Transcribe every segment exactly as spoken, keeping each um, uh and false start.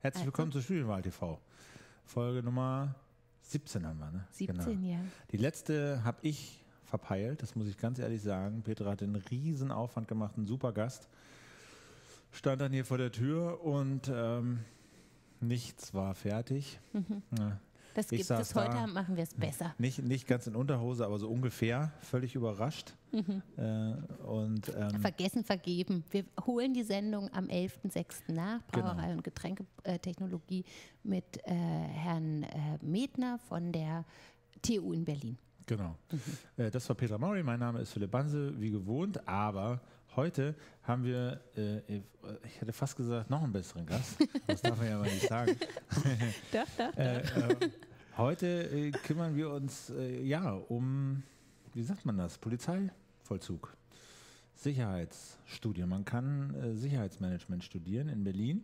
Herzlich willkommen zu Studienwahl T V. Folge Nummer siebzehn haben wir, ne? siebzehn, genau. Ja. Die letzte habe ich verpeilt, das muss ich ganz ehrlich sagen. Petra hat einen riesen Aufwand gemacht, einen super Gast. Stand dann hier vor der Tür und ähm, nichts war fertig. Mhm. Ja. Das Ich gibt saß es heute, da, machen wir es besser. Nicht, nicht ganz in Unterhose, aber so ungefähr, völlig überrascht. Mhm. Äh, und, ähm, Vergessen, vergeben. Wir holen die Sendung am elften sechsten nach, Brauerei Genau. und Getränketechnologie mit äh, Herrn äh, Medner von der T U in Berlin. Genau. Mhm. Äh, das war Petra Maury, mein Name ist Philipp Banse, wie gewohnt, aber heute haben wir, äh, ich hätte fast gesagt, noch einen besseren Gast. Das darf man ja mal nicht sagen. Doch, doch, doch. Äh, äh, heute äh, kümmern wir uns äh, ja um, wie sagt man das, Polizeivollzug, Sicherheitsstudien. Man kann äh, Sicherheitsmanagement studieren in Berlin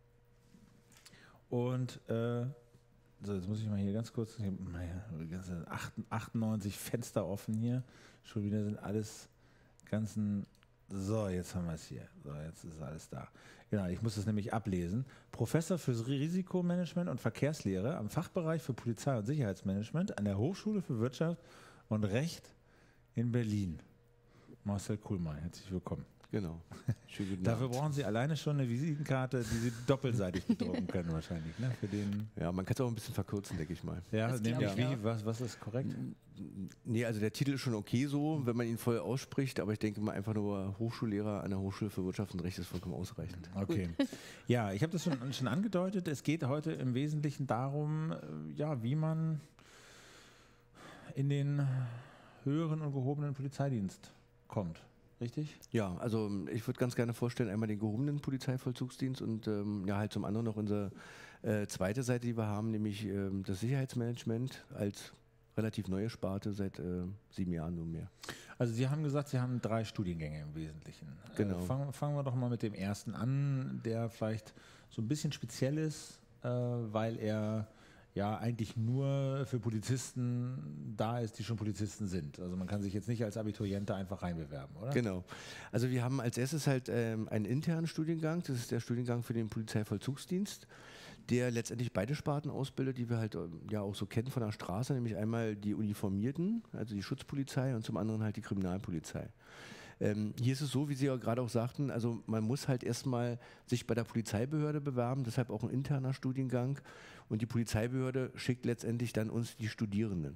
und äh, so, jetzt muss ich mal hier ganz kurz, achtundneunzig Fenster offen hier, schon wieder sind alles ganzen, so jetzt haben wir es hier, so jetzt ist alles da. Genau, ich muss das nämlich ablesen. Professor für Risikomanagement und Verkehrslehre am Fachbereich für Polizei- und Sicherheitsmanagement an der Hochschule für Wirtschaft und Recht in Berlin. Marcel Kuhlmann, herzlich willkommen. Genau. Schönen guten Dafür Abend. brauchen Sie alleine schon eine Visitenkarte, die Sie doppelseitig bedrucken können wahrscheinlich. Ne? Für den Ja, man kann es auch ein bisschen verkürzen, denke ich mal. ja, Das nämlich glaub ich wie, auch. was, was ist korrekt? Nee, also der Titel ist schon okay so, wenn man ihn voll ausspricht, aber ich denke mal einfach nur Hochschullehrer an der Hochschule für Wirtschaft und Recht ist vollkommen ausreichend. Okay. Ja, ich habe das schon, schon angedeutet. Es geht heute im Wesentlichen darum, äh, ja, wie man in den höheren und gehobenen Polizeidienst kommt. Richtig? Ja, also ich würde ganz gerne vorstellen, einmal den gehobenen Polizeivollzugsdienst und ähm, ja halt zum anderen noch unsere äh, zweite Seite, die wir haben, nämlich ähm, das Sicherheitsmanagement als relativ neue Sparte seit äh, sieben Jahren nunmehr. Also Sie haben gesagt, Sie haben drei Studiengänge im Wesentlichen. Genau. Äh, fangen, fangen wir doch mal mit dem ersten an, der vielleicht so ein bisschen speziell ist, äh, weil er ja eigentlich nur für Polizisten da ist, die schon Polizisten sind. Also man kann sich jetzt nicht als Abituriente einfach reinbewerben, oder? Genau. Also wir haben als erstes halt ähm, einen internen Studiengang, das ist der Studiengang für den Polizeivollzugsdienst, der letztendlich beide Sparten ausbildet, die wir halt ähm, ja auch so kennen von der Straße, nämlich einmal die Uniformierten, also die Schutzpolizei und zum anderen halt die Kriminalpolizei. Ähm, hier ist es so, wie Sie ja gerade auch sagten, also man muss halt erstmal sich bei der Polizeibehörde bewerben, deshalb auch ein interner Studiengang und die Polizeibehörde schickt letztendlich dann uns die Studierenden.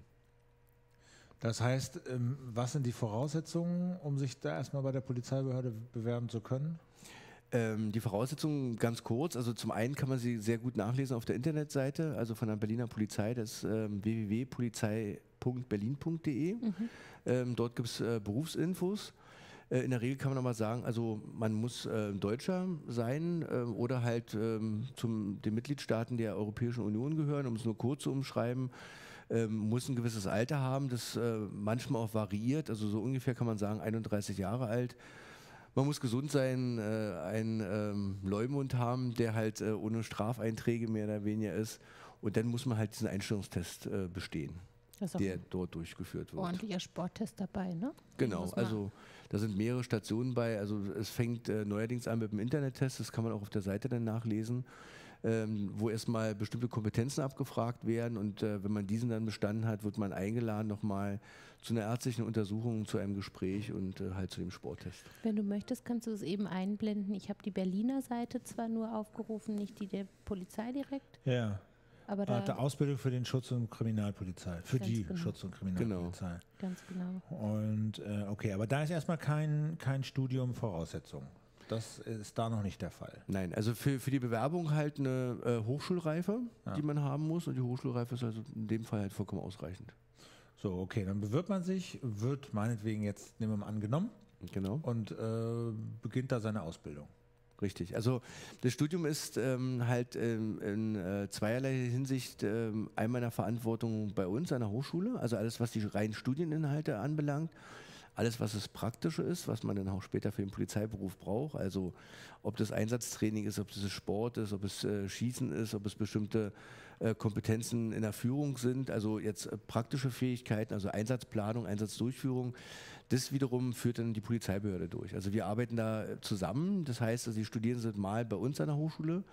Das heißt, ähm, was sind die Voraussetzungen, um sich da erstmal bei der Polizeibehörde bewerben zu können? Ähm, die Voraussetzungen ganz kurz, also zum einen kann man sie sehr gut nachlesen auf der Internetseite, also von der Berliner Polizei, das ist ähm, w w w punkt polizei punkt berlin punkt de. Mhm. Ähm, dort gibt es äh, Berufsinfos. Äh, in der Regel kann man aber sagen, also man muss äh, Deutscher sein äh, oder halt ähm, zum den Mitgliedstaaten der Europäischen Union gehören, um es nur kurz zu umschreiben. Ähm, muss ein gewisses Alter haben, das äh, manchmal auch variiert, also so ungefähr kann man sagen einunddreißig Jahre alt. Man muss gesund sein, äh, einen ähm, Leumund haben, der halt äh, ohne Strafeinträge mehr oder weniger ist. Und dann muss man halt diesen Einstellungstest äh, bestehen, der dort durchgeführt wird. Ordentlicher Sporttest dabei, ne? Genau, also da sind mehrere Stationen bei. Also es fängt äh, neuerdings an mit dem Internettest, das kann man auch auf der Seite dann nachlesen, ähm, wo erstmal bestimmte Kompetenzen abgefragt werden und äh, wenn man diesen dann bestanden hat, wird man eingeladen nochmal zu einer ärztlichen Untersuchung, zu einem Gespräch und äh, halt zu dem Sporttest. Wenn du möchtest, kannst du es eben einblenden. Ich habe die Berliner Seite zwar nur aufgerufen, nicht die der Polizei direkt. Ja. Aber Da da der Ausbildung für den Schutz- und Kriminalpolizei. Für Ganz die genau. Schutz- und Kriminalpolizei. ganz genau. Und äh, okay, aber da ist erstmal kein, kein Studium Voraussetzung. Das ist da noch nicht der Fall. Nein, also für, für die Bewerbung halt eine äh, Hochschulreife, Ja. die man haben muss und die Hochschulreife ist also in dem Fall halt vollkommen ausreichend. So, okay, dann bewirbt man sich, wird meinetwegen jetzt, nehmen wir mal angenommen, Genau. und äh, beginnt da seine Ausbildung. Richtig. Also das Studium ist ähm, halt ähm, in äh, zweierlei Hinsicht ähm, einmal in der Verantwortung bei uns an der Hochschule, also alles, was die reinen Studieninhalte anbelangt, alles, was das Praktische ist, was man dann auch später für den Polizeiberuf braucht, also ob das Einsatztraining ist, ob das Sport ist, ob es äh, Schießen ist, ob es bestimmte äh, Kompetenzen in der Führung sind, also jetzt äh, praktische Fähigkeiten, also Einsatzplanung, Einsatzdurchführung, das wiederum führt dann die Polizeibehörde durch. Also wir arbeiten da zusammen, das heißt, also die Studierenden sind mal bei uns an der Hochschule,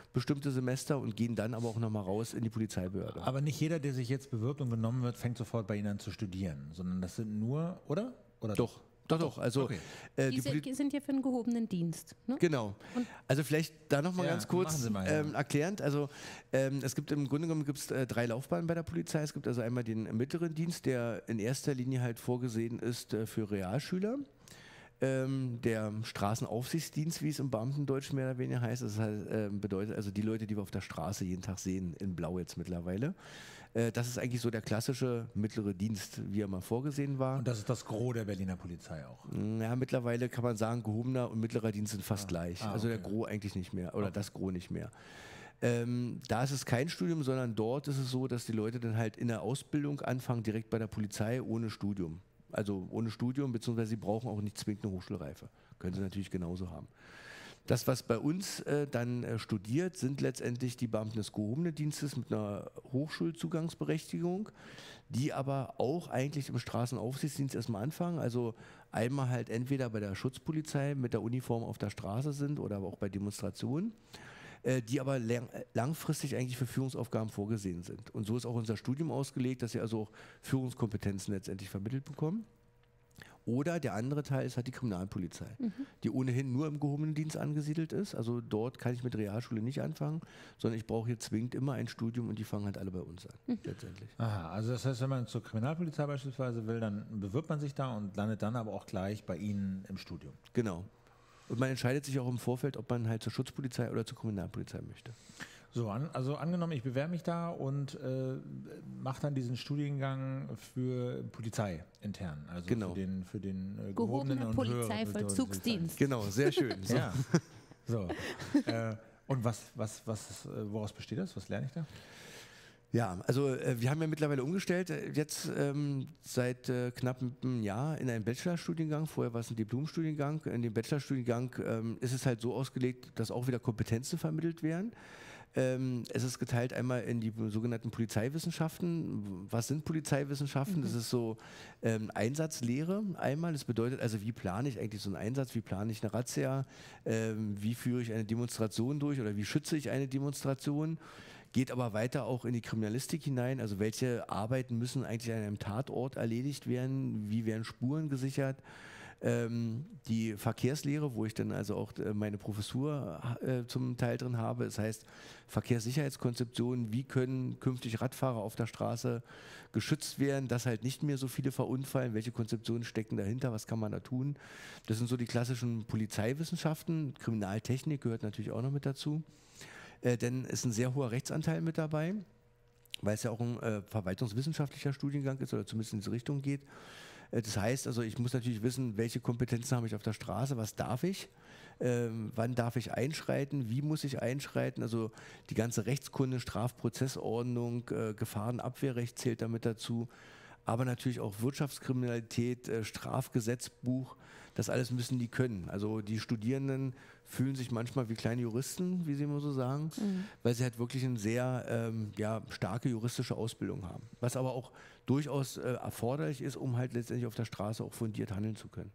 bestimmte Semester und gehen dann aber auch nochmal raus in die Polizeibehörde. Aber nicht jeder, der sich jetzt bewirbt und genommen wird, fängt sofort bei Ihnen an zu studieren, sondern das sind nur, oder? Oder Doch. Doch, doch. Also, okay. äh, Die, die sind, sind ja für einen gehobenen Dienst. Ne? Genau. Also vielleicht da nochmal Ja, ganz kurz machen Sie mal, ja. ähm, erklärend. Also ähm, es gibt im Grunde genommen gibt's, äh, drei Laufbahnen bei der Polizei. Es gibt also einmal den mittleren Dienst, der in erster Linie halt vorgesehen ist äh, für Realschüler. Ähm, der Straßenaufsichtsdienst, wie es im Beamtendeutsch mehr oder weniger heißt, das heißt, äh, bedeutet also die Leute, die wir auf der Straße jeden Tag sehen, in Blau jetzt mittlerweile. Äh, das ist eigentlich so der klassische mittlere Dienst, wie er mal vorgesehen war. Und das ist das Gros der Berliner Polizei auch. Ja, mittlerweile kann man sagen, gehobener und mittlerer Dienst sind fast gleich. Ah, also okay. der Gros eigentlich nicht mehr oder Okay. das Gros nicht mehr. Ähm, da ist es kein Studium, sondern dort ist es so, dass die Leute dann halt in der Ausbildung anfangen, direkt bei der Polizei ohne Studium. Also ohne Studium, beziehungsweise sie brauchen auch nicht zwingend eine Hochschulreife. Können sie natürlich genauso haben. Das, was bei uns äh, dann äh, studiert, sind letztendlich die Beamten des gehobenen Dienstes mit einer Hochschulzugangsberechtigung, die aber auch eigentlich im Straßenaufsichtsdienst erstmal anfangen. Also einmal halt entweder bei der Schutzpolizei mit der Uniform auf der Straße sind oder aber auch bei Demonstrationen, äh, die aber lang, langfristig eigentlich für Führungsaufgaben vorgesehen sind. Und so ist auch unser Studium ausgelegt, dass sie also auch Führungskompetenzen letztendlich vermittelt bekommen. Oder der andere Teil ist halt die Kriminalpolizei, mhm. die ohnehin nur im gehobenen Dienst angesiedelt ist. Also dort kann ich mit Realschule nicht anfangen, sondern ich brauche hier zwingend immer ein Studium und die fangen halt alle bei uns an, mhm. letztendlich. Aha, also das heißt, wenn man zur Kriminalpolizei beispielsweise will, dann bewirbt man sich da und landet dann aber auch gleich bei Ihnen im Studium. Genau. Und man entscheidet sich auch im Vorfeld, ob man halt zur Schutzpolizei oder zur Kriminalpolizei möchte. So, an, also angenommen, ich bewerbe mich da und äh, mache dann diesen Studiengang für Polizei intern, also genau. für den, für den äh, gehobenen gehobenen Polizeivollzugsdienst. Genau, sehr schön. So. Ja. So. äh, und was, was, was, äh, woraus besteht das? Was lerne ich da? Ja, also äh, wir haben ja mittlerweile umgestellt, äh, jetzt ähm, seit äh, knapp einem Jahr in einen Bachelorstudiengang. Vorher war es ein Diplomstudiengang. In dem Bachelorstudiengang ähm, ist es halt so ausgelegt, dass auch wieder Kompetenzen vermittelt werden. Ähm, es ist geteilt einmal in die sogenannten Polizeiwissenschaften. Was sind Polizeiwissenschaften? Mhm. Das ist so ähm, Einsatzlehre einmal. Das bedeutet also, wie plane ich eigentlich so einen Einsatz? Wie plane ich eine Razzia? Ähm, wie führe ich eine Demonstration durch oder wie schütze ich eine Demonstration? Geht aber weiter auch in die Kriminalistik hinein. Also welche Arbeiten müssen eigentlich an einem Tatort erledigt werden? Wie werden Spuren gesichert? Ähm, die Verkehrslehre, wo ich dann also auch äh, meine Professur äh, zum Teil drin habe. Das heißt Verkehrssicherheitskonzeption, wie können künftig Radfahrer auf der Straße geschützt werden, dass halt nicht mehr so viele verunfallen, welche Konzeptionen stecken dahinter, was kann man da tun. Das sind so die klassischen Polizeiwissenschaften. Kriminaltechnik gehört natürlich auch noch mit dazu. Äh, denn es ist ein sehr hoher Rechtsanteil mit dabei, weil es ja auch ein äh, verwaltungswissenschaftlicher Studiengang ist oder zumindest in diese Richtung geht. Äh, das heißt, also ich muss natürlich wissen, welche Kompetenzen habe ich auf der Straße, was darf ich, ähm, wann darf ich einschreiten, wie muss ich einschreiten, also die ganze Rechtskunde, Strafprozessordnung, äh, Gefahrenabwehrrecht zählt damit dazu, aber natürlich auch Wirtschaftskriminalität, äh, Strafgesetzbuch, das alles müssen die können. Also die Studierenden fühlen sich manchmal wie kleine Juristen, wie sie immer so sagen, mhm. weil sie halt wirklich eine sehr ähm, ja, starke juristische Ausbildung haben. Was aber auch durchaus äh, erforderlich ist, um halt letztendlich auf der Straße auch fundiert handeln zu können.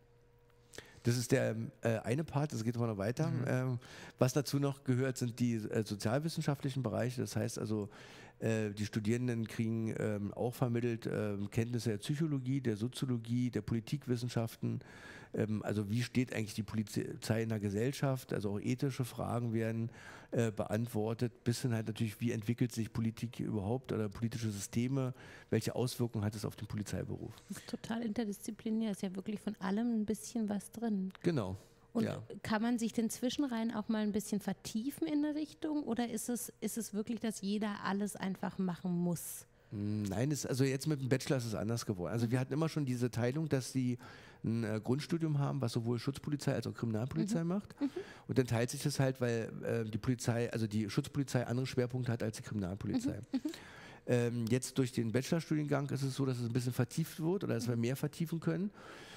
Das ist der äh, eine Part, das geht aber noch weiter. Mhm. Ähm, was dazu noch gehört, sind die äh, sozialwissenschaftlichen Bereiche. Das heißt also, äh, die Studierenden kriegen ähm, auch vermittelt äh, Kenntnisse der Psychologie, der Soziologie, der Politikwissenschaften. Ähm, also wie steht eigentlich die Polizei in der Gesellschaft? Also auch ethische Fragen werden äh, beantwortet. Bis hin halt natürlich, wie entwickelt sich Politik überhaupt oder politische Systeme? Welche Auswirkungen hat es auf den Polizeiberuf? Das ist total interdisziplinär, ist ja wirklich von allem ein bisschen was drin. Genau. Und ja. kann man sich den Zwischenreihen auch mal ein bisschen vertiefen in eine Richtung oder ist es, ist es wirklich, dass jeder alles einfach machen muss? Nein, es, also jetzt mit dem Bachelor ist es anders geworden. Also wir hatten immer schon diese Teilung, dass sie ein äh, Grundstudium haben, was sowohl Schutzpolizei als auch Kriminalpolizei mhm. macht. Mhm. Und dann teilt sich das halt, weil äh, die Polizei, also die Schutzpolizei andere Schwerpunkte hat als die Kriminalpolizei. Mhm. Ähm, jetzt durch den Bachelorstudiengang ist es so, dass es ein bisschen vertieft wird oder dass wir mehr vertiefen können.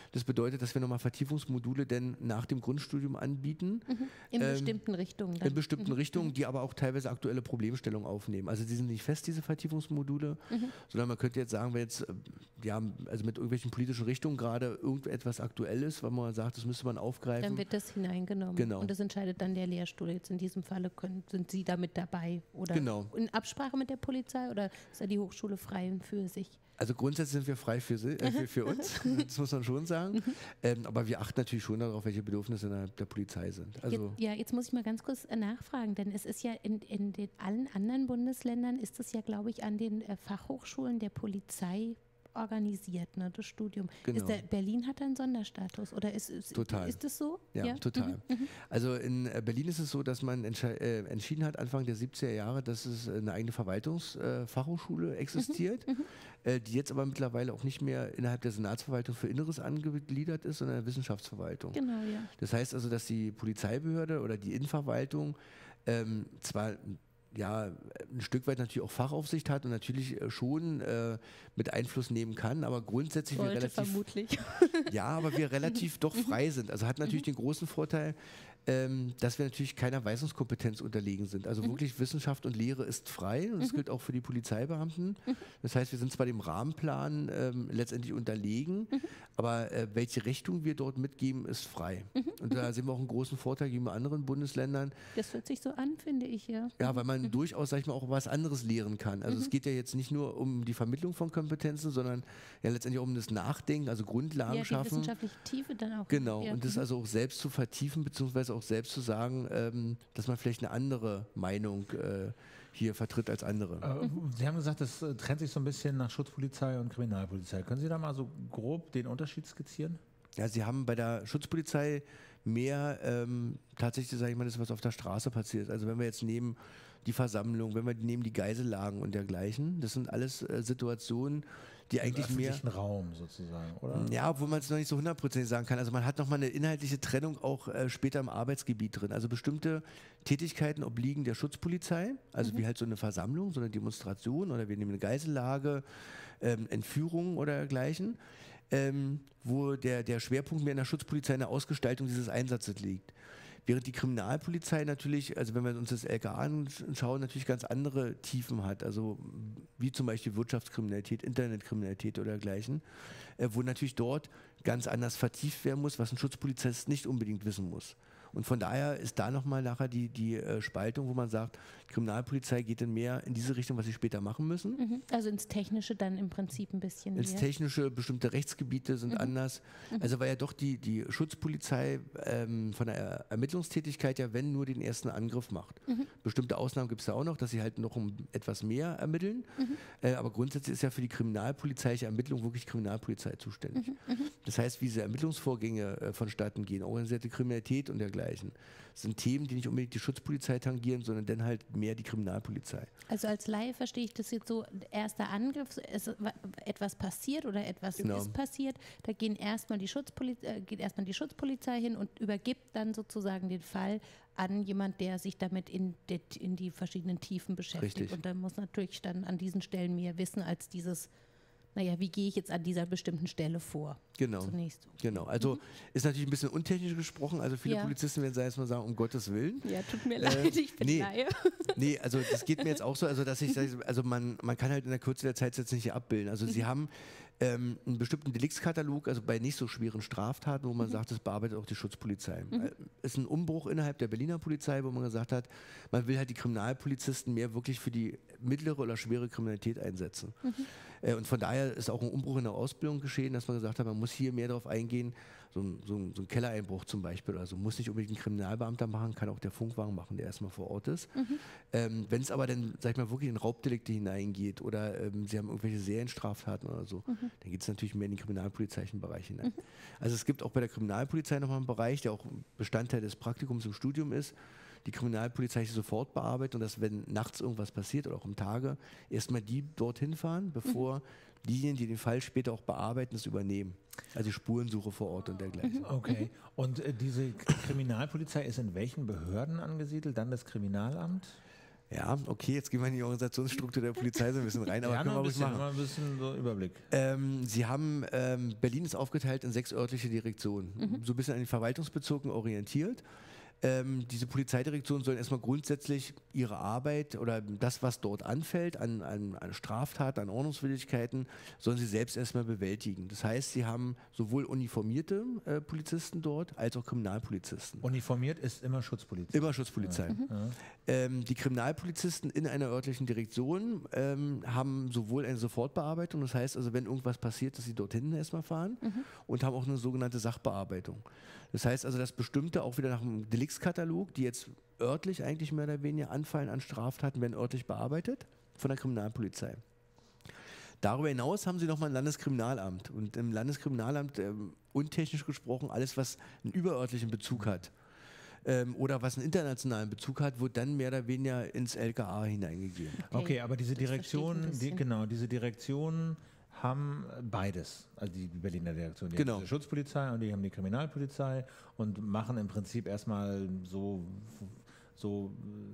Das bedeutet, dass wir nochmal Vertiefungsmodule denn nach dem Grundstudium anbieten. Mhm. In ähm, bestimmten Richtungen. Dann. In bestimmten mhm. Richtungen, die aber auch teilweise aktuelle Problemstellungen aufnehmen. Also die sind nicht fest, diese Vertiefungsmodule, mhm. sondern man könnte jetzt sagen, wenn jetzt ja, also mit irgendwelchen politischen Richtungen gerade irgendetwas aktuell ist, weil man sagt, das müsste man aufgreifen. Dann wird das hineingenommen. Genau. Und das entscheidet dann der Lehrstuhl. Jetzt in diesem Falle können, sind Sie damit dabei oder genau. in Absprache mit der Polizei oder ist da die Hochschule frei für sich? Also grundsätzlich sind wir frei für, sie, äh, für, für uns, das muss man schon sagen. Ähm, aber wir achten natürlich schon darauf, welche Bedürfnisse innerhalb der Polizei sind. Also jetzt, ja, jetzt muss ich mal ganz kurz nachfragen, denn es ist ja in, in den allen anderen Bundesländern ist es ja, glaube ich, an den äh, Fachhochschulen der Polizei organisiert, ne, das Studium. Genau. Ist der, Berlin hat einen Sonderstatus oder ist, ist, total. ist das so? Ja, ja? total. Mhm. Also in Berlin ist es so, dass man äh, entschieden hat, Anfang der siebziger Jahre, dass es eine eigene Verwaltungsfachhochschule äh, existiert, mhm. äh, die jetzt aber mittlerweile auch nicht mehr innerhalb der Senatsverwaltung für Inneres angegliedert ist, sondern der Wissenschaftsverwaltung. Genau, ja. Das heißt also, dass die Polizeibehörde oder die Innenverwaltung ähm, zwar ja, ein Stück weit natürlich auch Fachaufsicht hat und natürlich schon äh, mit Einfluss nehmen kann, aber grundsätzlich wir relativ vermutlich. Ja, aber wir relativ doch frei sind. Also hat natürlich den großen Vorteil, ähm, dass wir natürlich keiner Weisungskompetenz unterlegen sind. Also mhm. wirklich Wissenschaft und Lehre ist frei und das mhm. gilt auch für die Polizeibeamten. Mhm. Das heißt, wir sind zwar dem Rahmenplan ähm, letztendlich unterlegen, mhm. aber äh, welche Richtung wir dort mitgeben, ist frei. Mhm. Und da sehen wir auch einen großen Vorteil gegenüber anderen Bundesländern. Das hört sich so an, finde ich, ja. Ja, weil man mhm. durchaus, sag ich mal, auch was anderes lehren kann. Also mhm. es geht ja jetzt nicht nur um die Vermittlung von Kompetenzen, sondern ja letztendlich auch um das Nachdenken, also Grundlagen ja, die schaffen. wissenschaftliche Tiefe dann auch. Genau, ja. und das also auch selbst zu vertiefen, beziehungsweise auch selbst zu sagen, ähm, dass man vielleicht eine andere Meinung äh, hier vertritt als andere. Äh, Sie haben gesagt, das äh, trennt sich so ein bisschen nach Schutzpolizei und Kriminalpolizei. Können Sie da mal so grob den Unterschied skizzieren? Ja, Sie haben bei der Schutzpolizei mehr ähm, tatsächlich, sage ich mal, das, was auf der Straße passiert. Also wenn wir jetzt nehmen die Versammlung, wenn wir nehmen die Geisellagen und dergleichen, das sind alles äh, Situationen, die eigentlich im mehr... öffentlichen Raum sozusagen, oder? Ja, obwohl man es noch nicht so hundertprozentig sagen kann. Also man hat nochmal eine inhaltliche Trennung auch äh, später im Arbeitsgebiet drin. Also bestimmte Tätigkeiten obliegen der Schutzpolizei, also mhm. wie halt so eine Versammlung, so eine Demonstration oder wir nehmen eine Geisellage, ähm, Entführung oder dergleichen, ähm, wo der, der Schwerpunkt mehr in der Schutzpolizei in der Ausgestaltung dieses Einsatzes liegt. Während die Kriminalpolizei natürlich, also wenn wir uns das L K A anschauen, natürlich ganz andere Tiefen hat, also wie zum Beispiel Wirtschaftskriminalität, Internetkriminalität oder dergleichen, äh, wo natürlich dort ganz anders vertieft werden muss, was ein Schutzpolizist nicht unbedingt wissen muss. Und von daher ist da nochmal nachher die, die äh, Spaltung, wo man sagt, Kriminalpolizei geht dann mehr in diese Richtung, was sie später machen müssen. Mhm. Also ins Technische dann im Prinzip ein bisschen Ins mehr. Technische, bestimmte Rechtsgebiete sind mhm. anders. Mhm. Also weil ja doch die, die Schutzpolizei ähm, von der er Ermittlungstätigkeit ja, wenn nur den ersten Angriff macht. Mhm. Bestimmte Ausnahmen gibt es da auch noch, dass sie halt noch um etwas mehr ermitteln. Mhm. Äh, aber grundsätzlich ist ja für die kriminalpolizeiliche Ermittlung wirklich Kriminalpolizei zuständig. Mhm. Mhm. Das heißt, wie diese Ermittlungsvorgänge äh, vonstatten gehen, organisierte Kriminalität und dergleichen, sind Themen, die nicht unbedingt die Schutzpolizei tangieren, sondern dann halt mehr die Kriminalpolizei. Also als Laie verstehe ich das jetzt so, erster Angriff, es, etwas passiert oder etwas genau. ist passiert, da gehen erstmal die Schutzpolizei, geht erstmal die Schutzpolizei hin und übergibt dann sozusagen den Fall an jemand, der sich damit in die, in die verschiedenen Tiefen beschäftigt. Richtig. Und dann muss natürlich dann an diesen Stellen mehr wissen als dieses, naja, wie gehe ich jetzt an dieser bestimmten Stelle vor? Genau. Zunächst. Genau. Also mhm. ist natürlich ein bisschen untechnisch gesprochen. Also viele ja. Polizisten werden jetzt mal sagen, um Gottes Willen. Ja, tut mir äh, leid, ich bin nee, Laie. Nee, also das geht mir jetzt auch so, also dass ich, also man, man kann halt in der Kürze der Zeit jetzt nicht abbilden. Also mhm. sie haben ähm, einen bestimmten Deliktskatalog, also bei nicht so schweren Straftaten, wo man mhm. sagt, das bearbeitet auch die Schutzpolizei. Mhm. Ist ein Umbruch innerhalb der Berliner Polizei, wo man gesagt hat, man will halt die Kriminalpolizisten mehr wirklich für die mittlere oder schwere Kriminalität einsetzen. Mhm. Äh, und von daher ist auch ein Umbruch in der Ausbildung geschehen, dass man gesagt hat, man muss hier mehr darauf eingehen, so ein, so ein, so ein Kellereinbruch zum Beispiel oder so, muss nicht unbedingt ein Kriminalbeamter machen, kann auch der Funkwagen machen, der erstmal vor Ort ist. Mhm. Ähm, wenn es aber dann, sag ich mal, wirklich in Raubdelikte hineingeht oder ähm, sie haben irgendwelche Serienstraftaten oder so, mhm. dann geht es natürlich mehr in den kriminalpolizeilichen Bereich hinein. Mhm. Also es gibt auch bei der Kriminalpolizei nochmal einen Bereich, der auch Bestandteil des Praktikums im Studium ist, die Kriminalpolizei sofort bearbeitet und dass, wenn nachts irgendwas passiert oder auch am Tage, erstmal die dorthin fahren, bevor mhm. diejenigen, die den Fall später auch bearbeiten, es übernehmen. Also Spurensuche vor Ort und dergleichen. Okay. Und äh, diese Kriminalpolizei ist in welchen Behörden angesiedelt? Dann das Kriminalamt? Ja, okay, jetzt gehen wir in die Organisationsstruktur der Polizei so ein bisschen rein, aber ja, können wir ein bisschen, machen. mal ein bisschen so Überblick. Ähm, Sie haben, ähm, Berlin ist aufgeteilt in sechs örtliche Direktionen, mhm. so ein bisschen an den Verwaltungsbezirken orientiert. Ähm, diese Polizeidirektionen sollen erstmal grundsätzlich ihre Arbeit oder das, was dort anfällt, an, an, an Straftaten, an Ordnungswidrigkeiten, sollen sie selbst erstmal bewältigen. Das heißt, sie haben sowohl uniformierte äh, Polizisten dort, als auch Kriminalpolizisten. Uniformiert ist immer Schutzpolizei. Immer Schutzpolizei. Ja. Mhm. Ähm, die Kriminalpolizisten in einer örtlichen Direktion ähm, haben sowohl eine Sofortbearbeitung, das heißt also, wenn irgendwas passiert, dass sie dort hinten erstmal fahren, mhm. und haben auch eine sogenannte Sachbearbeitung. Das heißt also, dass bestimmte auch wieder nach dem Deliktskatalog, die jetzt örtlich eigentlich mehr oder weniger anfallen an Straftaten, werden örtlich bearbeitet von der Kriminalpolizei. Darüber hinaus haben sie nochmal ein Landeskriminalamt. Und im Landeskriminalamt, ähm, untechnisch gesprochen, alles, was einen überörtlichen Bezug hat ähm, oder was einen internationalen Bezug hat, wird dann mehr oder weniger ins L K A hineingegeben. Okay, okay, aber diese Direktionen, die, genau, diese Direktionen haben beides, also die Berliner Direktion, die genau. haben die Schutzpolizei und die haben die Kriminalpolizei und machen im Prinzip erstmal so, so,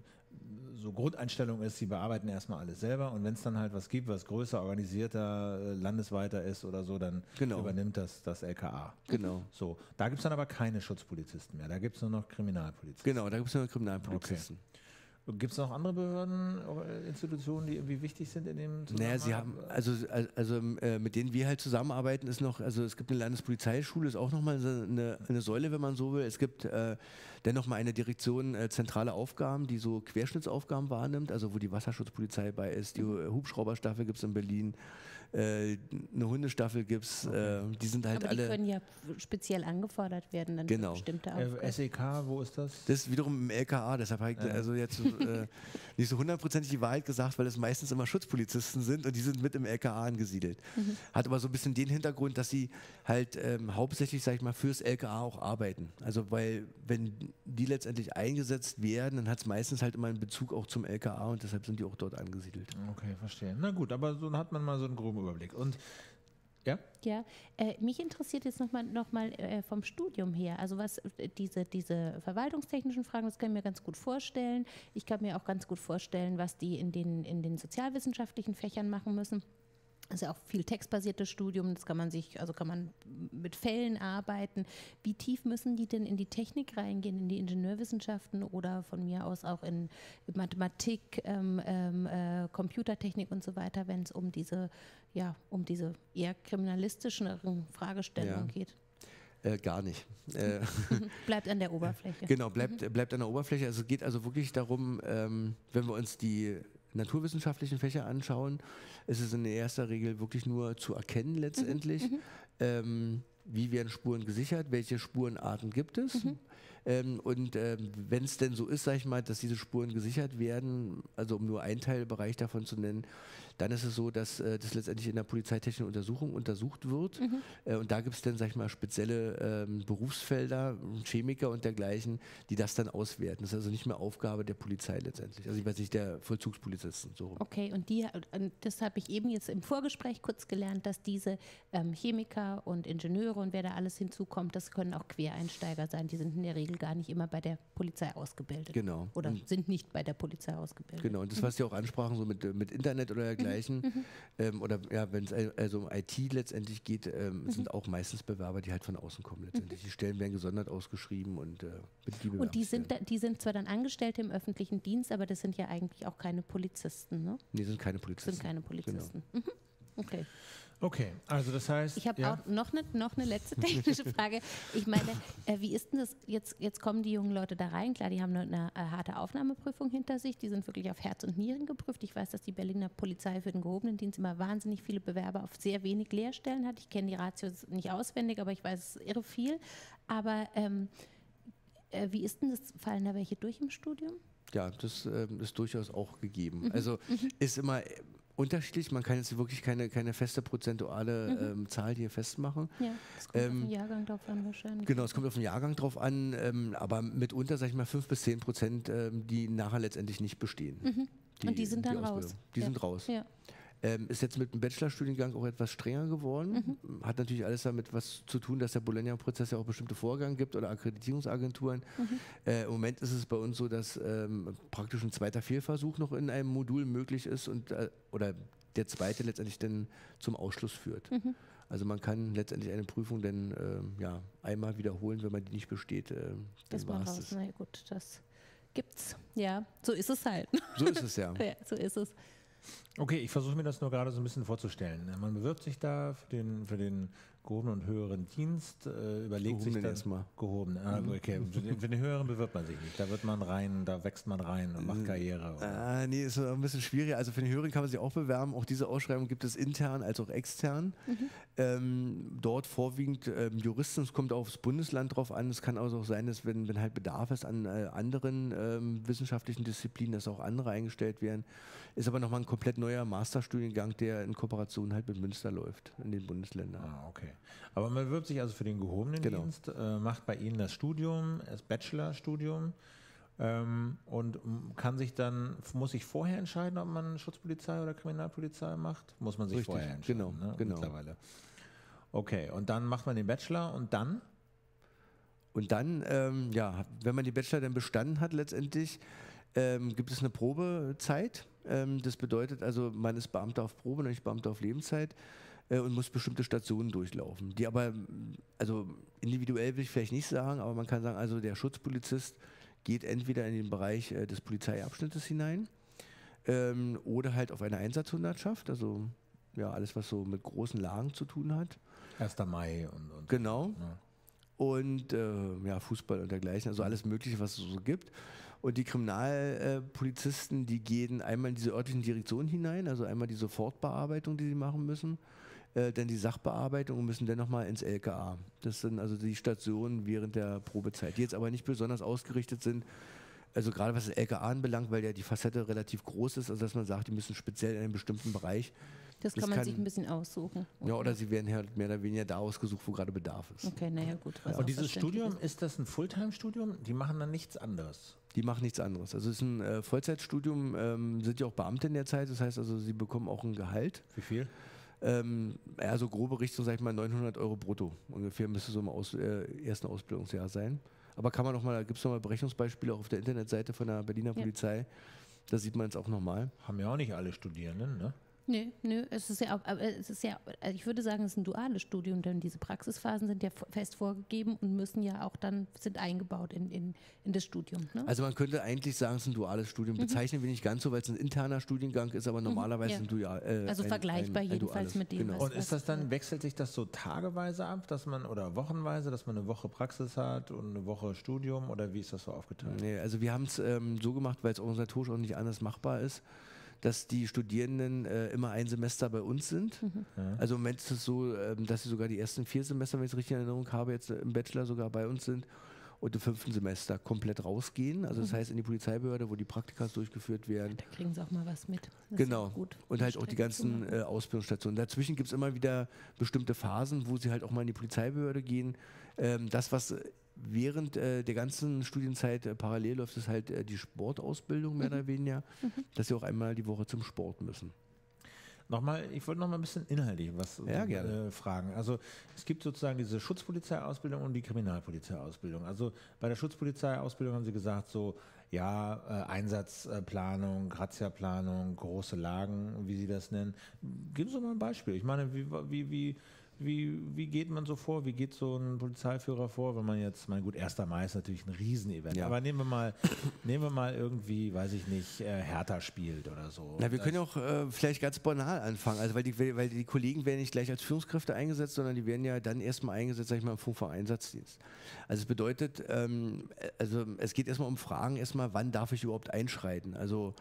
so Grundeinstellung ist, sie bearbeiten erstmal alles selber und wenn es dann halt was gibt, was größer, organisierter, landesweiter ist oder so, dann genau. übernimmt das das L K A. Genau. So, da gibt es dann aber keine Schutzpolizisten mehr, da gibt es nur noch Kriminalpolizisten. Genau, da gibt es nur noch Kriminalpolizisten. Okay. Gibt es noch andere Behörden, Institutionen, die irgendwie wichtig sind in dem Zusammenhang? Naja, sie haben, also, also äh, mit denen wir halt zusammenarbeiten, ist noch, also es gibt eine Landespolizeischule, ist auch nochmal eine, eine Säule, wenn man so will. Es gibt äh, dennoch mal eine Direktion äh, zentrale Aufgaben, die so Querschnittsaufgaben wahrnimmt, also wo die Wasserschutzpolizei bei ist, die Hubschrauberstaffel gibt es in Berlin, äh, eine Hundestaffel gibt es, okay. äh, die sind halt Aber alle... die können ja speziell angefordert werden, dann genau. für bestimmte Aufgaben. Äh, S E K, wo ist das? Das ist wiederum im L K A, deshalb habe ich ja. also jetzt äh, nicht so hundertprozentig die Wahrheit gesagt, weil es meistens immer Schutzpolizisten sind und die sind mit im L K A angesiedelt. Mhm. Hat aber so ein bisschen den Hintergrund, dass sie halt ähm, hauptsächlich, sag ich mal, fürs L K A auch arbeiten. Also weil, wenn die letztendlich eingesetzt werden, dann hat es meistens halt immer einen Bezug auch zum L K A und deshalb sind die auch dort angesiedelt. Okay, verstehe. Na gut, aber so hat man mal so einen groben Überblick. Und ja? Ja, äh, mich interessiert jetzt nochmal noch mal, äh, vom Studium her, also was äh, diese, diese verwaltungstechnischen Fragen, das kann ich mir ganz gut vorstellen. Ich kann mir auch ganz gut vorstellen, was die in den, in den sozialwissenschaftlichen Fächern machen müssen. Also auch viel textbasiertes Studium, das kann man sich, also kann man mit Fällen arbeiten. Wie tief müssen die denn in die Technik reingehen, in die Ingenieurwissenschaften oder von mir aus auch in Mathematik, ähm, ähm, äh, Computertechnik und so weiter, wenn es um diese, ja, um diese eher kriminalistischeren Fragestellungen ja. geht? Äh, gar nicht. Äh, bleibt an der Oberfläche. Genau, bleibt, mhm. bleibt an der Oberfläche. Also es geht also wirklich darum, ähm, wenn wir uns die naturwissenschaftlichen Fächer anschauen, ist es in erster Regel wirklich nur zu erkennen letztendlich, mhm. ähm, wie werden Spuren gesichert, welche Spurenarten gibt es. Mhm. Ähm, und ähm, wenn es denn so ist, sag ich mal, dass diese Spuren gesichert werden, also um nur einen Teilbereich davon zu nennen, dann ist es so, dass äh, das letztendlich in der polizeitechnischen Untersuchung untersucht wird. Mhm. Äh, und da gibt es dann, sag ich mal, spezielle ähm, Berufsfelder, Chemiker und dergleichen, die das dann auswerten. Das ist also nicht mehr Aufgabe der Polizei letztendlich, also ich weiß nicht, der Vollzugspolizisten. So. Okay, und die, das habe ich eben jetzt im Vorgespräch kurz gelernt, dass diese ähm, Chemiker und Ingenieure und wer da alles hinzukommt, das können auch Quereinsteiger sein. Die sind in der Regel gar nicht immer bei der Polizei ausgebildet. Genau. Oder und sind nicht bei der Polizei ausgebildet. Genau, und das, was Sie auch ansprachen, so mit, mit Internet oder dergleichen, mhm. ähm, oder ja, wenn es also um I T letztendlich geht, ähm, mhm. sind auch meistens Bewerber, die halt von außen kommen letztendlich. Mhm. Die Stellen werden gesondert ausgeschrieben und äh, die Und die sind, da, die sind zwar dann Angestellte im öffentlichen Dienst, aber das sind ja eigentlich auch keine Polizisten, ne? Nee, sind keine Polizisten. Sind keine Polizisten. Genau. Mhm. Okay. Okay, also das heißt... Ich habe ja. auch noch eine, noch eine letzte technische Frage. Ich meine, äh, wie ist denn das, jetzt, jetzt kommen die jungen Leute da rein, klar, die haben eine, eine, eine harte Aufnahmeprüfung hinter sich, die sind wirklich auf Herz und Nieren geprüft. Ich weiß, dass die Berliner Polizei für den gehobenen Dienst immer wahnsinnig viele Bewerber auf sehr wenig Lehrstellen hat. Ich kenne die Ratios nicht auswendig, aber ich weiß, es ist irre viel. Aber ähm, äh, wie ist denn das, fallen da welche durch im Studium? Ja, das äh, ist durchaus auch gegeben. Mhm. Also mhm. ist immer... unterschiedlich, man kann jetzt wirklich keine, keine feste prozentuale mhm. ähm, Zahl hier festmachen. Ja, es kommt ähm, auf den Jahrgang drauf an wahrscheinlich. Genau, es kommt auf den Jahrgang drauf an, ähm, aber mitunter, sag ich mal, fünf bis zehn Prozent, ähm, die nachher letztendlich nicht bestehen. Mhm. Die, Und die sind dann die raus? Die ja. sind raus. Ja. Ähm, ist jetzt mit dem Bachelorstudiengang auch etwas strenger geworden. Mhm. Hat natürlich alles damit was zu tun, dass der Bologna-Prozess ja auch bestimmte Vorgaben gibt oder Akkreditierungsagenturen. Mhm. Äh, Im Moment ist es bei uns so, dass ähm, praktisch ein zweiter Fehlversuch noch in einem Modul möglich ist und äh, oder der zweite letztendlich dann zum Ausschluss führt. Mhm. Also man kann letztendlich eine Prüfung dann ähm, ja, einmal wiederholen, wenn man die nicht besteht. Äh, das war raus. Na ja, gut, das gibt's. Ja, so ist es halt. So ist es, ja. Ja, so ist es. Okay, ich versuche mir das nur gerade so ein bisschen vorzustellen. Man bewirbt sich da für den, für den gehobenen und höheren Dienst, äh, überlegt gehobenen sich dann erstmal. Gehoben. Ah, okay. Für den, für den höheren bewirbt man sich nicht. Da wird man rein, da wächst man rein und macht Karriere. Ah, nee, ist ein bisschen schwieriger. Also für den höheren kann man sich auch bewerben. Auch diese Ausschreibung gibt es intern als auch extern. Mhm. Ähm, dort vorwiegend ähm, Juristen. Es kommt aufs Bundesland drauf an. Es kann also auch sein, dass wenn, wenn halt Bedarf ist an äh, anderen ähm, wissenschaftlichen Disziplinen, dass auch andere eingestellt werden. Ist aber nochmal ein komplett neuer Masterstudiengang, der in Kooperation halt mit Münster läuft, in den Bundesländern. Ah, okay. Aber man bewirbt sich also für den gehobenen genau. Dienst, äh, macht bei Ihnen das Studium, das Bachelorstudium ähm, und kann sich dann, muss sich vorher entscheiden, ob man Schutzpolizei oder Kriminalpolizei macht? Muss man sich Richtig, vorher entscheiden, genau, ne? genau. Mittlerweile. Okay, und dann macht man den Bachelor und dann? Und dann, ähm, ja, wenn man die Bachelor dann bestanden hat letztendlich, ähm, gibt es eine Probezeit. Ähm, das bedeutet also, man ist Beamter auf Probe, nicht Beamter auf Lebenszeit äh, und muss bestimmte Stationen durchlaufen. Die aber, also individuell will ich vielleicht nicht sagen, aber man kann sagen, also der Schutzpolizist geht entweder in den Bereich äh, des Polizeiabschnittes hinein ähm, oder halt auf eine Einsatzhundertschaft, also ja, alles, was so mit großen Lagen zu tun hat. erster Mai und, und genau. Ja. Und äh, ja, Fußball und dergleichen, also alles Mögliche, was es so gibt. Und die Kriminalpolizisten, die gehen einmal in diese örtlichen Direktionen hinein, also einmal die Sofortbearbeitung, die sie machen müssen, äh, dann die Sachbearbeitung und müssen dann nochmal ins L K A. Das sind also die Stationen während der Probezeit, die jetzt aber nicht besonders ausgerichtet sind, also gerade was das L K A anbelangt, weil ja die Facette relativ groß ist, also dass man sagt, die müssen speziell in einem bestimmten Bereich. Das kann das man kann, sich ein bisschen aussuchen. Okay. Ja, oder sie werden halt mehr oder weniger da ausgesucht, wo gerade Bedarf ist. Okay, naja, gut. Ja. Und dieses Studium, ist. ist das ein Fulltime-Studium? Die machen dann nichts anderes? Die machen nichts anderes. Also es ist ein äh, Vollzeitstudium, ähm, sind ja auch Beamte in der Zeit, das heißt also, sie bekommen auch ein Gehalt. Wie viel? Ähm, ja, so grobe Richtung, sag ich mal, neunhundert Euro brutto. Ungefähr müsste so im Aus, äh, ersten Ausbildungsjahr sein. Aber kann man noch mal, da gibt es nochmal Berechnungsbeispiele auch auf der Internetseite von der Berliner ja. Polizei. Da sieht man es auch nochmal. Haben ja auch nicht alle Studierenden, ne? Nö, nö, es ist ja auch, es ist ja, also ich würde sagen, es ist ein duales Studium, denn diese Praxisphasen sind ja fest vorgegeben und müssen ja auch dann, sind eingebaut in, in, in das Studium. Ne? Also man könnte eigentlich sagen, es ist ein duales Studium. Mhm. Bezeichnen wir nicht ganz so, weil es ein interner Studiengang ist, aber normalerweise mhm, ja. ein dual. Äh, also ein, vergleichbar ein, ein, jedenfalls ein mit dem. Genau. Und ist das dann, wechselt sich das so tageweise ab, dass man, oder wochenweise, dass man eine Woche Praxis hat und eine Woche Studium, oder wie ist das so aufgeteilt? Nee, also wir haben es ähm, so gemacht, weil es organisatorisch auch nicht anders machbar ist, dass die Studierenden äh, immer ein Semester bei uns sind. Mhm. Ja. Also im Moment ist es so, ähm, dass sie sogar die ersten vier Semester, wenn ich es richtig in Erinnerung habe, jetzt im Bachelor sogar bei uns sind und im fünften Semester komplett rausgehen. Also das mhm. heißt in die Polizeibehörde, wo die Praktikas durchgeführt werden. Da kriegen sie auch mal was mit. Das genau. Ist gut, und halt auch die ganzen äh, Ausbildungsstationen. Dazwischen gibt es immer wieder bestimmte Phasen, wo sie halt auch mal in die Polizeibehörde gehen. Ähm, das, was während äh, der ganzen Studienzeit äh, parallel läuft, ist halt äh, die Sportausbildung mehr mhm. oder weniger, mhm. dass sie auch einmal die Woche zum Sport müssen. Nochmal, ich wollte noch mal ein bisschen inhaltlich was ja, äh, fragen. Also es gibt sozusagen diese Schutzpolizeiausbildung und die Kriminalpolizeiausbildung. Also bei der Schutzpolizeiausbildung haben Sie gesagt, so ja, äh, Einsatzplanung, Razziaplanung, große Lagen, wie Sie das nennen. Geben Sie mal ein Beispiel. Ich meine, wie, wie, wie Wie, wie geht man so vor? Wie geht so ein Polizeiführer vor, wenn man jetzt, mein gut, erster Mai ist natürlich ein Riesenevent, ja. aber nehmen wir mal, nehmen wir mal irgendwie, weiß ich nicht, äh, Hertha spielt oder so. Na, wir können ja auch äh, vielleicht ganz banal anfangen, also weil die, weil die Kollegen werden nicht gleich als Führungskräfte eingesetzt, sondern die werden ja dann erstmal eingesetzt, sag ich mal, im Funkvereinsatz-Dienst. Also es bedeutet, ähm, also es geht erstmal um Fragen, erstmal, wann darf ich überhaupt einschreiten? Also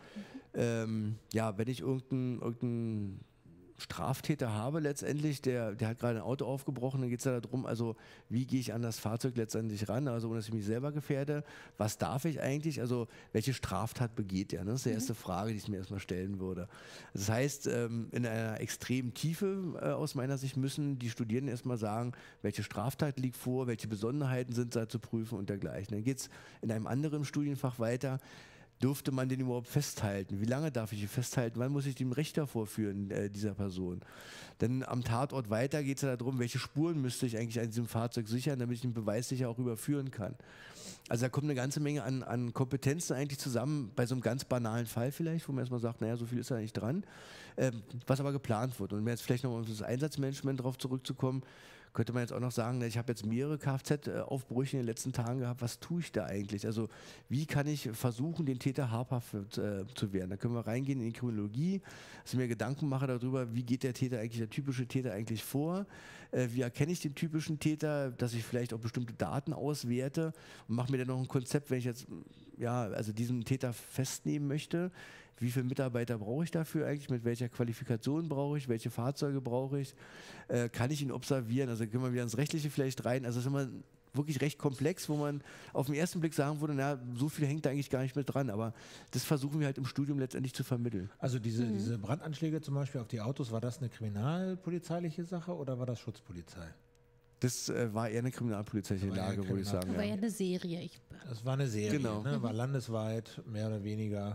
ähm, ja, wenn ich irgendein, irgendein Straftäter habe letztendlich, der, der hat gerade ein Auto aufgebrochen, dann geht es ja darum, also wie gehe ich an das Fahrzeug letztendlich ran, also ohne dass ich mich selber gefährde, was darf ich eigentlich, also welche Straftat begeht der, ne? Das ist die erste Frage, die ich mir erstmal stellen würde. Das heißt, ähm, in einer extremen Tiefe äh, aus meiner Sicht müssen die Studierenden erstmal sagen, welche Straftat liegt vor, welche Besonderheiten sind da zu prüfen und dergleichen. Dann geht es in einem anderen Studienfach weiter. dürfte man den überhaupt festhalten? Wie lange darf ich ihn festhalten? Wann muss ich den Richter vorführen, äh, dieser Person? Denn am Tatort weiter geht es ja darum, welche Spuren müsste ich eigentlich an diesem Fahrzeug sichern, damit ich den Beweis sicher auch überführen kann. Also da kommt eine ganze Menge an, an Kompetenzen eigentlich zusammen, bei so einem ganz banalen Fall vielleicht, wo man erstmal sagt, naja, so viel ist da nicht dran, ähm, was aber geplant wird. Und um jetzt vielleicht noch um das Einsatzmanagement drauf zurückzukommen, könnte man jetzt auch noch sagen, ich habe jetzt mehrere Kfz-Aufbrüche in den letzten Tagen gehabt, was tue ich da eigentlich? Also wie kann ich versuchen, den Täter habhaft äh, zu werden? Da können wir reingehen in die Kriminologie, dass ich mir Gedanken mache darüber, wie geht der Täter eigentlich, der typische Täter eigentlich vor? Äh, wie erkenne ich den typischen Täter, dass ich vielleicht auch bestimmte Daten auswerte und mache mir dann noch ein Konzept, wenn ich jetzt ja, also diesen Täter festnehmen möchte. Wie viele Mitarbeiter brauche ich dafür eigentlich? Mit welcher Qualifikation brauche ich? Welche Fahrzeuge brauche ich? Äh, kann ich ihn observieren? Also können wir wieder ins Rechtliche vielleicht rein. Also das ist immer wirklich recht komplex, wo man auf den ersten Blick sagen würde, na, so viel hängt da eigentlich gar nicht mit dran. Aber das versuchen wir halt im Studium letztendlich zu vermitteln. Also diese, mhm. diese Brandanschläge zum Beispiel auf die Autos, war das eine kriminalpolizeiliche Sache oder war das Schutzpolizei? Das äh, war eher eine kriminalpolizeiliche Lage, würde ich sagen. Das war ja ja eine Serie. Ich das war eine Serie, genau. ne? War landesweit, mehr oder weniger.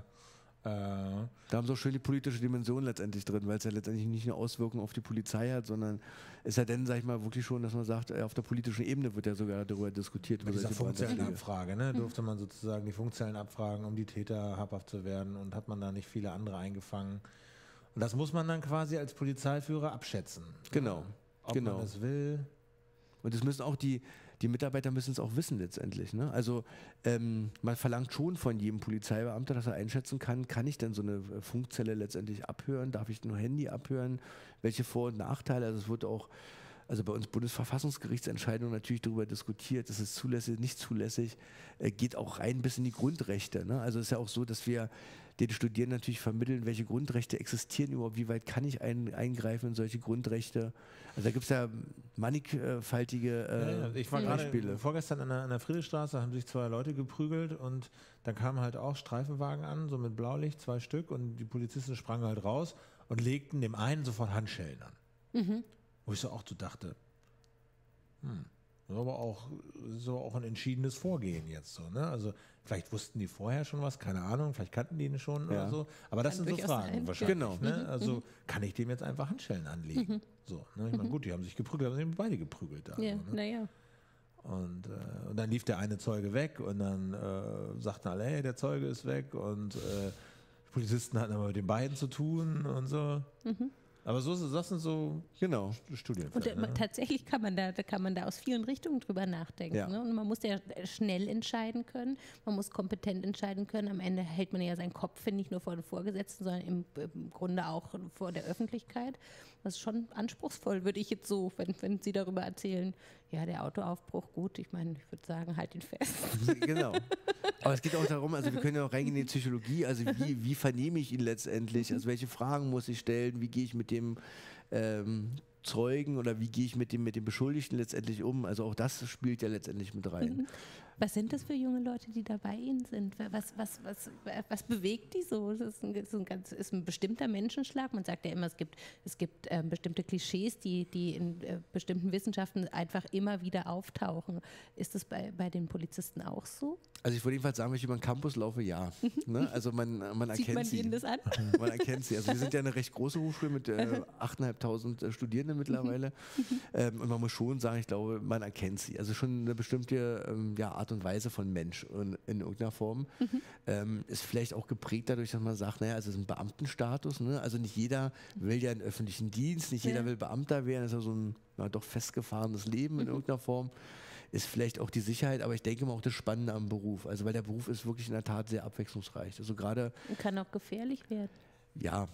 Da haben sie auch schön die politische Dimension letztendlich drin, weil es ja letztendlich nicht eine Auswirkung auf die Polizei hat, sondern ist ja dann, sag ich mal, wirklich schon, dass man sagt, auf der politischen Ebene wird ja sogar darüber diskutiert. Bei dieser Funkzellenabfrage, ne, durfte man sozusagen die Funkzellen abfragen, um die Täter habhaft zu werden, und hat man da nicht viele andere eingefangen. Und das muss man dann quasi als Polizeiführer abschätzen. Genau. Ja, ob genau. man das will. Und das müssen auch die, die Mitarbeiter müssen es auch wissen letztendlich. Ne? Also ähm, man verlangt schon von jedem Polizeibeamter, dass er einschätzen kann, kann ich denn so eine Funkzelle letztendlich abhören? Darf ich nur Handy abhören? Welche Vor- und Nachteile? Also es wird auch, also bei uns Bundesverfassungsgerichtsentscheidungen natürlich darüber diskutiert, ist es zulässig, nicht zulässig, äh, geht auch rein bis in die Grundrechte. Ne? Also es ist ja auch so, dass wir den Studierenden natürlich vermitteln, welche Grundrechte existieren überhaupt, wie weit kann ich ein, eingreifen in solche Grundrechte. Also da gibt es ja mannigfaltige äh, ja, ja. Ich war gerade vorgestern an der, an der Friedrichstraße, haben sich zwei Leute geprügelt und da kamen halt auch Streifenwagen an, so mit Blaulicht, zwei Stück, und die Polizisten sprangen halt raus und legten dem einen sofort Handschellen an. Mhm. Wo ich so auch so dachte, hm, das ist aber auch, so auch ein entschiedenes Vorgehen jetzt so, ne? Also vielleicht wussten die vorher schon was, keine Ahnung, vielleicht kannten die ihn schon ja. oder so. Aber das kann sind so Fragen sein. Wahrscheinlich. Genau. Ne? Also mhm. kann ich dem jetzt einfach Handschellen anlegen? Mhm. So, ne? Ich meine, gut, die haben sich geprügelt, haben sich beide geprügelt da. Ja, so, ne? naja. Und, äh, und dann lief der eine Zeuge weg und dann äh, sagten alle, hey, der Zeuge ist weg, und äh, die Polizisten hatten aber mit den beiden zu tun und so. Mhm. Aber so, das sind so genau. Studienfälle. Und äh, ne? tatsächlich kann man da, da kann man da aus vielen Richtungen drüber nachdenken. Ja. Ne? Und man muss ja schnell entscheiden können, man muss kompetent entscheiden können. Am Ende hält man ja seinen Kopf nicht nur vor den Vorgesetzten, sondern im, im Grunde auch vor der Öffentlichkeit. Das ist schon anspruchsvoll, würde ich jetzt so, wenn, wenn Sie darüber erzählen, ja, der Autoaufbruch, gut, ich meine, ich würde sagen, halt ihn fest. Genau. Aber es geht auch darum, also wir können ja auch reingehen in die Psychologie, also wie, wie vernehme ich ihn letztendlich, also welche Fragen muss ich stellen, wie gehe ich mit dem ähm, Zeugen oder wie gehe ich mit dem, mit dem Beschuldigten letztendlich um, also auch das spielt ja letztendlich mit rein. Mhm. Was sind das für junge Leute, die da bei Ihnen sind? Was, was, was, was bewegt die so? Das ist ein, ist ein, ganz, ist ein bestimmter Menschenschlag. Man sagt ja immer, es gibt, es gibt äh, bestimmte Klischees, die, die in äh, bestimmten Wissenschaften einfach immer wieder auftauchen. Ist das bei, bei den Polizisten auch so? Also ich würde jedenfalls sagen, wenn ich über den Campus laufe, ja. Ne? Also man, man erkennt Sieht man sie. Ihnen das an? Man erkennt sie. Also wir sind ja eine recht große Hochschule mit äh, achttausendfünfhundert äh, Studierenden mittlerweile. ähm, und man muss schon sagen, ich glaube, man erkennt sie. Also schon eine bestimmte ähm, ja, Art und Weise von Mensch in, in irgendeiner Form. Mhm. Ähm, ist vielleicht auch geprägt dadurch, dass man sagt, naja, also es ist ein Beamtenstatus. Ne? Also nicht jeder will ja einen öffentlichen Dienst, nicht jeder ja. will Beamter werden. Das ist ja so ein na, doch festgefahrenes Leben mhm. in irgendeiner Form. Ist vielleicht auch die Sicherheit, aber ich denke mal auch das Spannende am Beruf. Also weil der Beruf ist wirklich in der Tat sehr abwechslungsreich. Also gerade und kann auch gefährlich werden. Ja,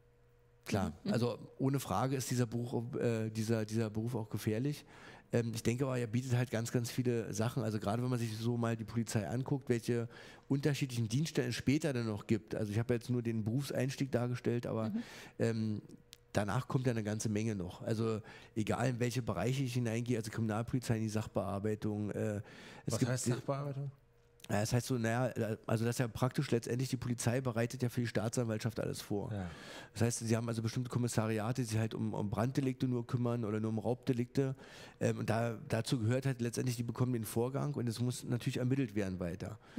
klar. Mhm. Also ohne Frage ist dieser Beruf, äh, dieser, dieser Beruf auch gefährlich. Ähm, ich denke aber, er bietet halt ganz, ganz viele Sachen. Also gerade wenn man sich so mal die Polizei anguckt, welche unterschiedlichen Dienststellen es später dann noch gibt. Also ich habe jetzt nur den Berufseinstieg dargestellt, aber mhm. ähm, danach kommt ja eine ganze Menge noch. Also egal in welche Bereiche ich hineingehe, also Kriminalpolizei in die Sachbearbeitung. Äh, es Was gibt heißt Sachbearbeitung? Ja, das heißt so, naja, also das ist ja praktisch letztendlich, die Polizei bereitet ja für die Staatsanwaltschaft alles vor. Ja. Das heißt, sie haben also bestimmte Kommissariate, die sich halt um, um Branddelikte nur kümmern oder nur um Raubdelikte. Ähm, und da, dazu gehört halt letztendlich, die bekommen den Vorgang und es muss natürlich ermittelt werden weiter. Mhm.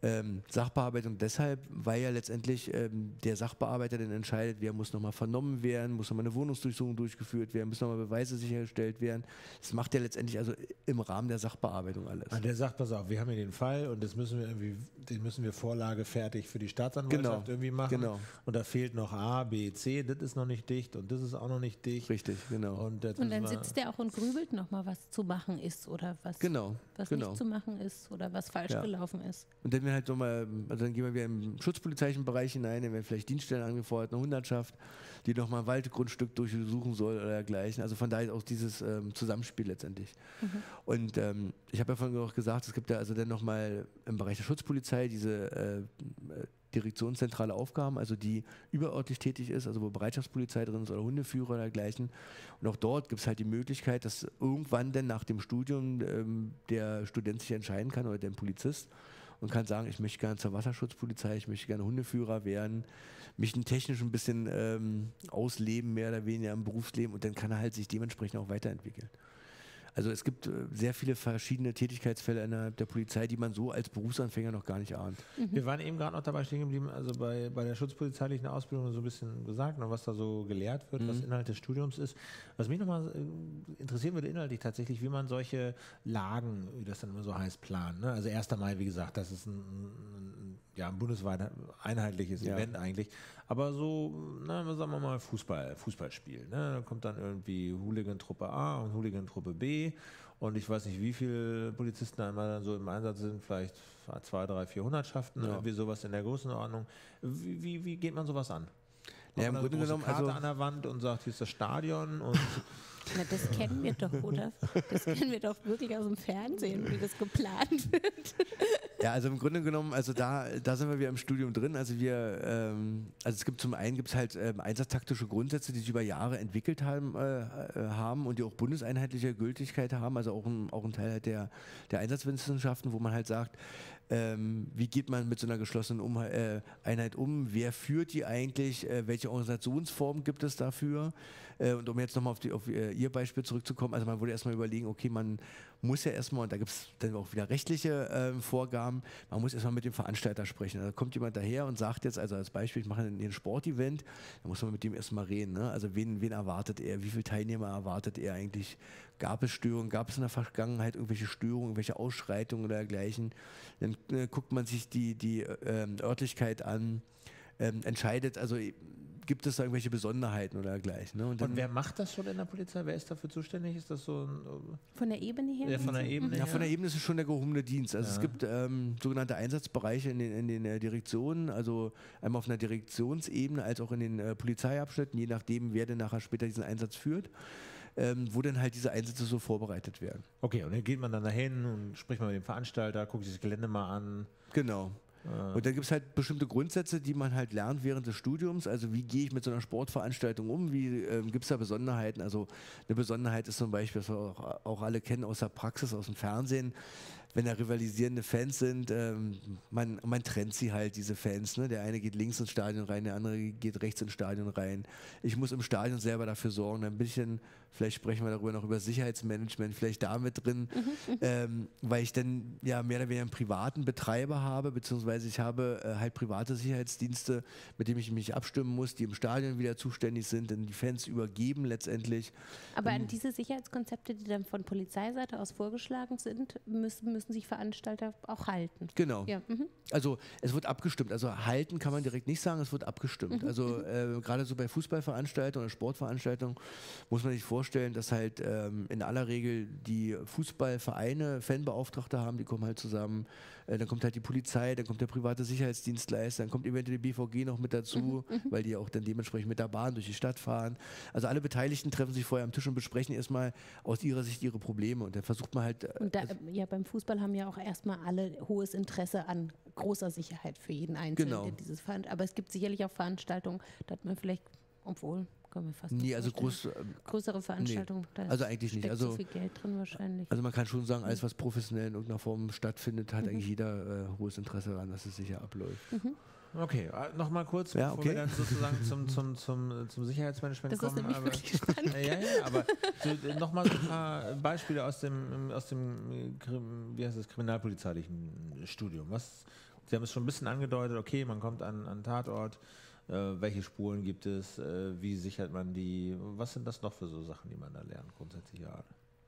Ähm, Sachbearbeitung deshalb, weil ja letztendlich ähm, der Sachbearbeiter dann entscheidet, wer muss nochmal vernommen werden, muss nochmal eine Wohnungsdurchsuchung durchgeführt werden, müssen nochmal Beweise sichergestellt werden. Das macht ja letztendlich also im Rahmen der Sachbearbeitung alles. Und der sagt, pass auf, wir haben hier den Fall und das müssen wir irgendwie, den müssen wir Vorlage fertig für die Staatsanwaltschaft genau. irgendwie machen. Genau. Und da fehlt noch A, B, C, das ist noch nicht dicht und das ist auch noch nicht dicht. Richtig, genau. Und, und dann sitzt der auch und grübelt nochmal, was zu machen ist oder was, genau, was genau. nicht zu machen ist oder was falsch ja. gelaufen ist. Und dann, halt noch mal, also dann gehen wir wieder im schutzpolizeilichen Bereich hinein, dann werden vielleicht Dienststellen angefordert, eine Hundertschaft, die nochmal ein Waldgrundstück durchsuchen soll oder dergleichen. Also von daher auch dieses ähm, Zusammenspiel letztendlich. Mhm. Und ähm, ich habe ja vorhin auch gesagt, es gibt ja also dann nochmal im Bereich der Schutzpolizei diese äh, direktionszentrale Aufgaben, also die überörtlich tätig ist, also wo Bereitschaftspolizei drin ist oder Hundeführer oder dergleichen. Und auch dort gibt es halt die Möglichkeit, dass irgendwann dann nach dem Studium ähm, der Student sich entscheiden kann oder der Polizist und kann sagen, ich möchte gerne zur Wasserschutzpolizei, ich möchte gerne Hundeführer werden, mich technisch ein bisschen ähm, ausleben, mehr oder weniger im Berufsleben, und dann kann er halt sich dementsprechend auch weiterentwickeln. Also es gibt äh, sehr viele verschiedene Tätigkeitsfälle innerhalb der Polizei, die man so als Berufsanfänger noch gar nicht ahnt. Mhm. Wir waren eben gerade noch dabei stehen geblieben, also bei, bei der schutzpolizeilichen Ausbildung so ein bisschen gesagt, noch was da so gelehrt wird, mhm. was Inhalt des Studiums ist. Was mich nochmal interessieren würde inhaltlich tatsächlich, wie man solche Lagen, wie das dann immer so heißt, plant. Ne? Also erster Mai, wie gesagt, das ist ein, ein, ja, ein bundesweit einheitliches ja. Event eigentlich. Aber so, na, sagen wir mal Fußball, Fußballspiel. Ne? Da kommt dann irgendwie Hooligan-Truppe A und Hooligan-Truppe B. Und ich weiß nicht, wie viele Polizisten einmal dann so im Einsatz sind, vielleicht zwei, drei, vier Hundertschaften, ja. irgendwie sowas in der Größenordnung. Wie, wie, wie geht man sowas an? Ja, im Grunde genommen, Karte also an der Wand und sagt, hier ist das Stadion und na, das kennen wir doch, oder? Das kennen wir doch wirklich aus dem Fernsehen, wie das geplant wird. Ja, also im Grunde genommen, also da, da sind wir wieder im Studium drin. Also wir, ähm, also es gibt zum einen gibt es halt ähm, einsatztaktische Grundsätze, die sich über Jahre entwickelt haben, äh, haben und die auch bundeseinheitliche Gültigkeit haben. Also auch ein, auch ein Teil halt der, der Einsatzwissenschaften, wo man halt sagt, ähm, wie geht man mit so einer geschlossenen um, äh, Einheit um? Wer führt die eigentlich? Äh, welche Organisationsform gibt es dafür? Äh, und um jetzt nochmal auf, die, auf äh, Ihr Beispiel zurückzukommen, also man würde erstmal überlegen, okay, man muss ja erstmal, und da gibt es dann auch wieder rechtliche äh, Vorgaben, man muss erstmal mit dem Veranstalter sprechen. Da kommt jemand daher und sagt jetzt, also als Beispiel, ich mache ein Sportevent, da muss man mit dem erstmal reden. Ne? Also wen, wen erwartet er, wie viele Teilnehmer erwartet er eigentlich? Gab es Störungen, gab es in der Vergangenheit irgendwelche Störungen, irgendwelche Ausschreitungen oder dergleichen? Dann äh, guckt man sich die, die äh, Örtlichkeit an, äh, entscheidet, also gibt es da irgendwelche Besonderheiten oder dergleichen. Ne? Und, und wer macht das schon in der Polizei? Wer ist dafür zuständig? Ist das so ein, von der Ebene her? Ja, von der Ebene ja, her. von der Ebene ist es schon der gehobene Dienst. Also ja. es gibt ähm, sogenannte Einsatzbereiche in den, in den äh, Direktionen, also einmal auf einer Direktionsebene als auch in den äh, Polizeiabschnitten, je nachdem, wer denn nachher später diesen Einsatz führt. Ähm, wo dann halt diese Einsätze so vorbereitet werden. Okay, und dann geht man dann dahin und spricht mal mit dem Veranstalter, guckt sich das Gelände mal an. Genau. Und dann gibt es halt bestimmte Grundsätze, die man halt lernt während des Studiums. Also wie gehe ich mit so einer Sportveranstaltung um? Wie ähm, gibt es da Besonderheiten? Also eine Besonderheit ist zum Beispiel, was wir auch, auch alle kennen aus der Praxis, aus dem Fernsehen, wenn da rivalisierende Fans sind, ähm, man, man trennt sie halt, diese Fans. Ne? Der eine geht links ins Stadion rein, der andere geht rechts ins Stadion rein. Ich muss im Stadion selber dafür sorgen, ein bisschen, vielleicht sprechen wir darüber noch über Sicherheitsmanagement, vielleicht da mit drin, mhm. ähm, weil ich dann ja mehr oder weniger einen privaten Betreiber habe, beziehungsweise ich habe äh, halt private Sicherheitsdienste, mit denen ich mich abstimmen muss, die im Stadion wieder zuständig sind, dann die Fans übergeben letztendlich. Aber an diese Sicherheitskonzepte, die dann von Polizeiseite aus vorgeschlagen sind, müssen, müssen sich Veranstalter auch halten. Genau. Ja, mhm. Also es wird abgestimmt. Also halten kann man direkt nicht sagen, es wird abgestimmt. Mhm. Also äh, gerade so bei Fußballveranstaltungen oder Sportveranstaltungen muss man sich vorstellen, dass halt ähm, in aller Regel die Fußballvereine Fanbeauftragte haben, die kommen halt zusammen. Äh, dann kommt halt die Polizei, dann kommt der private Sicherheitsdienstleister, dann kommt eventuell die B V G noch mit dazu, mhm. weil die auch dann dementsprechend mit der Bahn durch die Stadt fahren. Also alle Beteiligten treffen sich vorher am Tisch und besprechen erstmal aus ihrer Sicht ihre Probleme. Und dann versucht man halt... Äh, und da, also, ja, beim Fußball haben ja auch erstmal alle hohes Interesse an großer Sicherheit für jeden Einzelnen, genau. der dieses Veran- aber es gibt sicherlich auch Veranstaltungen, da hat man vielleicht, obwohl, können wir fast nee, nicht also groß, äh, größere Veranstaltungen, nee, also eigentlich nicht. Also so viel Geld drin wahrscheinlich. Also man kann schon sagen, alles was professionell in irgendeiner Form stattfindet, hat mhm. eigentlich jeder äh, hohes Interesse daran, dass es sicher abläuft. Mhm. Okay, nochmal kurz, ja, bevor okay. wir dann sozusagen zum, zum, zum, zum Sicherheitsmanagement das kommen. Das ist nämlich wirklich spannend. Ja, ja, aber so, nochmal so ein paar Beispiele aus dem, aus dem wie heißt das, kriminalpolizeilichen Studium. Was, Sie haben es schon ein bisschen angedeutet, okay, man kommt an einen Tatort, äh, welche Spuren gibt es, äh, wie sichert man die, was sind das noch für so Sachen, die man da lernt, grundsätzlich ja.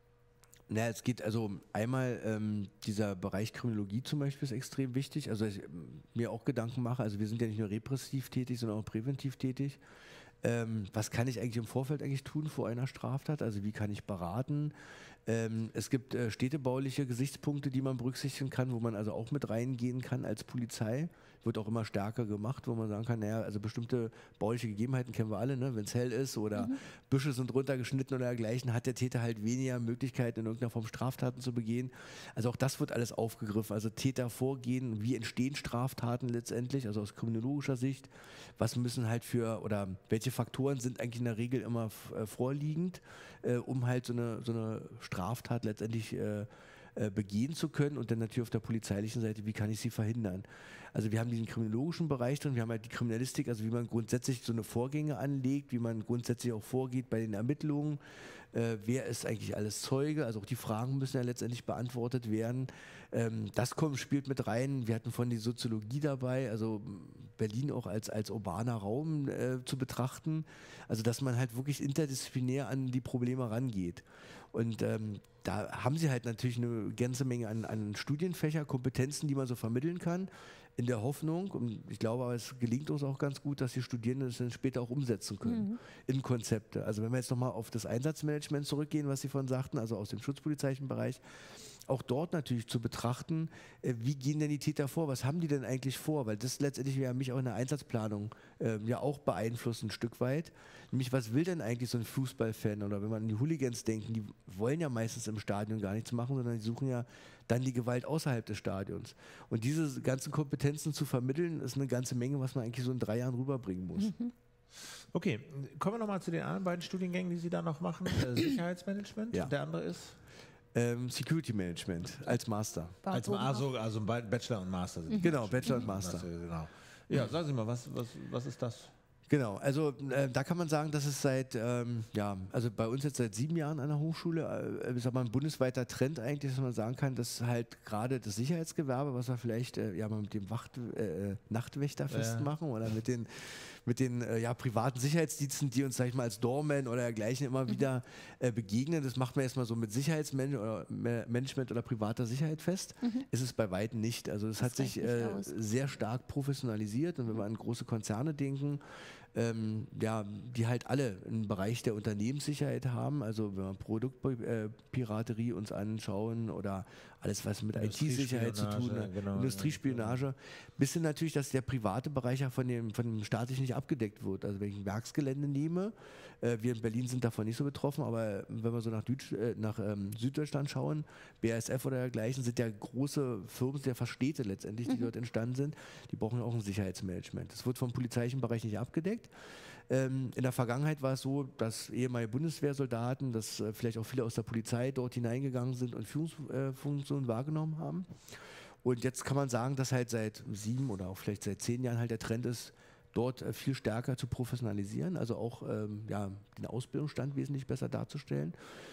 Na, es geht also einmal, ähm, dieser Bereich Kriminologie zum Beispiel ist extrem wichtig, also ich mir auch Gedanken mache, also wir sind ja nicht nur repressiv tätig, sondern auch präventiv tätig. Ähm, was kann ich eigentlich im Vorfeld eigentlich tun vor einer Straftat, also wie kann ich beraten? Ähm, es gibt äh, städtebauliche Gesichtspunkte, die man berücksichtigen kann, wo man also auch mit reingehen kann als Polizei. Wird auch immer stärker gemacht, wo man sagen kann, naja, also bestimmte bauliche Gegebenheiten kennen wir alle, ne? Wenn es hell ist oder mhm. Büsche sind runtergeschnitten oder dergleichen, hat der Täter halt weniger Möglichkeiten, in irgendeiner Form Straftaten zu begehen. Also auch das wird alles aufgegriffen. Also Täter vorgehen, wie entstehen Straftaten letztendlich, also aus kriminologischer Sicht. Was müssen halt für, oder welche Faktoren sind eigentlich in der Regel immer äh, vorliegend, äh, um halt so eine, so eine Straftat letztendlich äh, äh, begehen zu können und dann natürlich auf der polizeilichen Seite, wie kann ich sie verhindern. Also wir haben diesen kriminologischen Bereich drin, wir haben halt die Kriminalistik, also wie man grundsätzlich so eine Vorgänge anlegt, wie man grundsätzlich auch vorgeht bei den Ermittlungen, äh, wer ist eigentlich alles Zeuge, also auch die Fragen müssen ja letztendlich beantwortet werden. Ähm, das kommt, spielt mit rein, wir hatten von die Soziologie dabei, also Berlin auch als, als urbaner Raum äh, zu betrachten, also dass man halt wirklich interdisziplinär an die Probleme rangeht. Und ähm, da haben sie halt natürlich eine ganze Menge an, an Studienfächer, Kompetenzen, die man so vermitteln kann, in der Hoffnung, und ich glaube, aber es gelingt uns auch ganz gut, dass die Studierenden es dann später auch umsetzen können mhm. in Konzepte. Also wenn wir jetzt nochmal auf das Einsatzmanagement zurückgehen, was Sie vorhin sagten, also aus dem schutzpolizeilichen Bereich, auch dort natürlich zu betrachten, äh, wie gehen denn die Täter vor, was haben die denn eigentlich vor, weil das letztendlich ja mich auch in der Einsatzplanung äh, ja auch beeinflusst ein Stück weit, nämlich was will denn eigentlich so ein Fußballfan oder wenn man an die Hooligans denken, die wollen ja meistens im Stadion gar nichts machen, sondern die suchen ja dann die Gewalt außerhalb des Stadions und diese ganzen Kompetenzen zu vermitteln, ist eine ganze Menge, was man eigentlich so in drei Jahren rüberbringen muss. Mhm. Okay, kommen wir nochmal zu den anderen beiden Studiengängen, die Sie da noch machen, äh, Sicherheitsmanagement, ja. Der andere ist? Ähm, Security Management als Master. Als, also, also Bachelor und Master sind. Genau, Bachelor und Master. Genau. Ja, sagen Sie mal, was, was, was ist das? Genau, also äh, da kann man sagen, dass es seit, ähm, ja, also bei uns jetzt seit sieben Jahren an der Hochschule, äh, ist aber ein bundesweiter Trend eigentlich, dass man sagen kann, dass halt gerade das Sicherheitsgewerbe, was wir vielleicht äh, ja mal mit dem Wacht, äh, Nachtwächter festmachen ja. oder mit den mit den äh, ja, privaten Sicherheitsdiensten, die uns, sag ich mal, als Doorman oder dergleichen immer mhm. wieder äh, begegnen. Das macht man erstmal so mit Sicherheitsmanagement oder privater Sicherheit fest. Mhm. Ist es bei Weitem nicht. Also das, das hat sich äh, sehr stark professionalisiert und wenn wir an große Konzerne denken, ähm, ja, die halt alle einen Bereich der Unternehmenssicherheit haben, also wenn wir Produktpiraterie uns anschauen oder alles, was mit I T-Sicherheit zu tun hat, genau, Industriespionage, ja. bis hin natürlich, dass der private Bereich ja von dem, von dem staatlichen nicht abgedeckt wird. Also wenn ich ein Werksgelände nehme, äh, wir in Berlin sind davon nicht so betroffen, aber wenn wir so nach, Deutsch, äh, nach ähm, Süddeutschland schauen, B A S F oder dergleichen, sind ja große Firmen, sehr fast Städte letztendlich, die mhm. dort entstanden sind, die brauchen ja auch ein Sicherheitsmanagement. Das wird vom polizeilichen Bereich nicht abgedeckt. Ähm, in der Vergangenheit war es so, dass ehemalige Bundeswehrsoldaten, dass äh, vielleicht auch viele aus der Polizei dort hineingegangen sind und Führungsfunktionen äh, wahrgenommen haben. Und jetzt kann man sagen, dass halt seit sieben oder auch vielleicht seit zehn Jahren halt der Trend ist, dort äh, viel stärker zu professionalisieren, also auch ähm, ja, den Ausbildungsstand wesentlich besser darzustellen.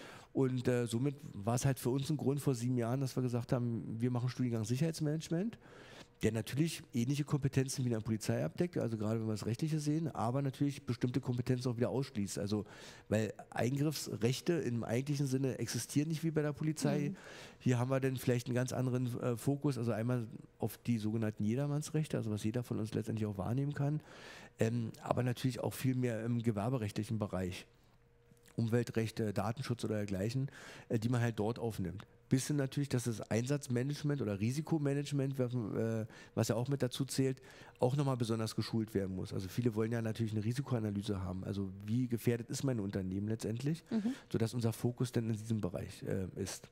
Und äh, somit war es halt für uns ein Grund vor sieben Jahren, dass wir gesagt haben, wir machen Studiengang Sicherheitsmanagement, der natürlich ähnliche Kompetenzen wie in der Polizei abdeckt, also gerade wenn wir das Rechtliche sehen, aber natürlich bestimmte Kompetenzen auch wieder ausschließt. Also weil Eingriffsrechte im eigentlichen Sinne existieren nicht wie bei der Polizei. Mhm. Hier haben wir dann vielleicht einen ganz anderen äh, Fokus, also einmal auf die sogenannten Jedermannsrechte, also was jeder von uns letztendlich auch wahrnehmen kann, ähm, aber natürlich auch viel mehr im gewerberechtlichen Bereich. Umweltrechte, Datenschutz oder dergleichen, äh, die man halt dort aufnimmt. Bis hin natürlich, dass das Einsatzmanagement oder Risikomanagement, äh, was ja auch mit dazu zählt, auch nochmal besonders geschult werden muss. Also viele wollen ja natürlich eine Risikoanalyse haben. Also wie gefährdet ist mein Unternehmen letztendlich, mhm. sodass unser Fokus dann in diesem Bereich äh, ist.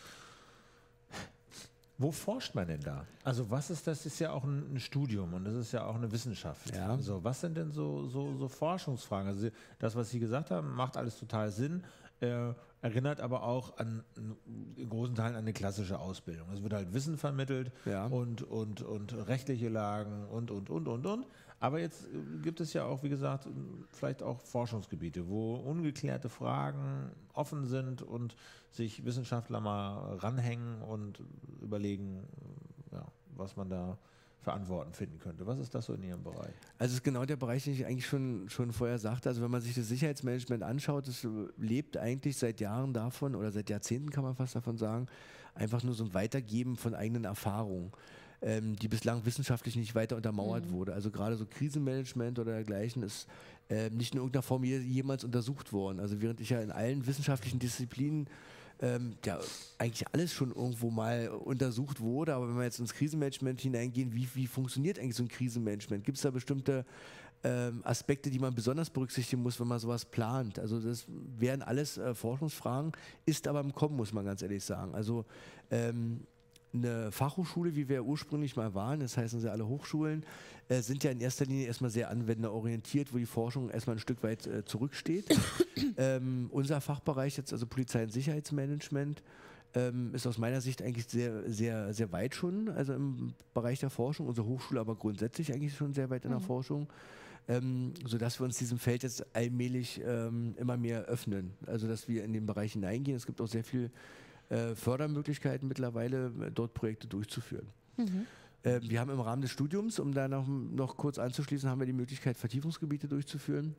Wo forscht man denn da? Also was ist das? Ist ja auch ein, ein Studium und das ist ja auch eine Wissenschaft. Ja. Also was sind denn so, so, so Forschungsfragen? Also das, was Sie gesagt haben, macht alles total Sinn. Äh, erinnert aber auch an, in großen Teilen an eine klassische Ausbildung. Es wird halt Wissen vermittelt ja. und, und, und rechtliche Lagen und, und, und, und, und. Aber jetzt gibt es ja auch, wie gesagt, vielleicht auch Forschungsgebiete, wo ungeklärte Fragen offen sind und sich Wissenschaftler mal ranhängen und überlegen, ja, was man da verantworten finden könnte. Was ist das so in Ihrem Bereich? Also es ist genau der Bereich, den ich eigentlich schon, schon vorher sagte. Also wenn man sich das Sicherheitsmanagement anschaut, das lebt eigentlich seit Jahren davon, oder seit Jahrzehnten kann man fast davon sagen, einfach nur so ein Weitergeben von eigenen Erfahrungen, ähm, die bislang wissenschaftlich nicht weiter untermauert mhm. wurde. Also gerade so Krisenmanagement oder dergleichen ist äh, nicht in irgendeiner Form je, jemals untersucht worden. Also während ich ja in allen wissenschaftlichen Disziplinen Ähm, ja, eigentlich alles schon irgendwo mal untersucht wurde, aber wenn wir jetzt ins Krisenmanagement hineingehen, wie, wie funktioniert eigentlich so ein Krisenmanagement? Gibt es da bestimmte ähm, Aspekte, die man besonders berücksichtigen muss, wenn man sowas plant? Also das wären alles äh, Forschungsfragen, ist aber im Kommen, muss man ganz ehrlich sagen. Also ähm, eine Fachhochschule, wie wir ursprünglich mal waren, das heißen sie alle Hochschulen, äh, sind ja in erster Linie erstmal sehr anwenderorientiert, wo die Forschung erstmal ein Stück weit äh, zurücksteht. ähm, unser Fachbereich jetzt, also Polizei- und Sicherheitsmanagement, ähm, ist aus meiner Sicht eigentlich sehr, sehr, sehr weit schon, also im Bereich der Forschung. Unsere Hochschule aber grundsätzlich eigentlich schon sehr weit in der mhm. Forschung. Ähm, sodass wir uns diesem Feld jetzt allmählich ähm, immer mehr öffnen. Also dass wir in den Bereich hineingehen. Es gibt auch sehr viel Äh, Fördermöglichkeiten mittlerweile, äh, dort Projekte durchzuführen. Mhm. Äh, wir haben im Rahmen des Studiums, um da noch, noch kurz anzuschließen, haben wir die Möglichkeit, Vertiefungsgebiete durchzuführen.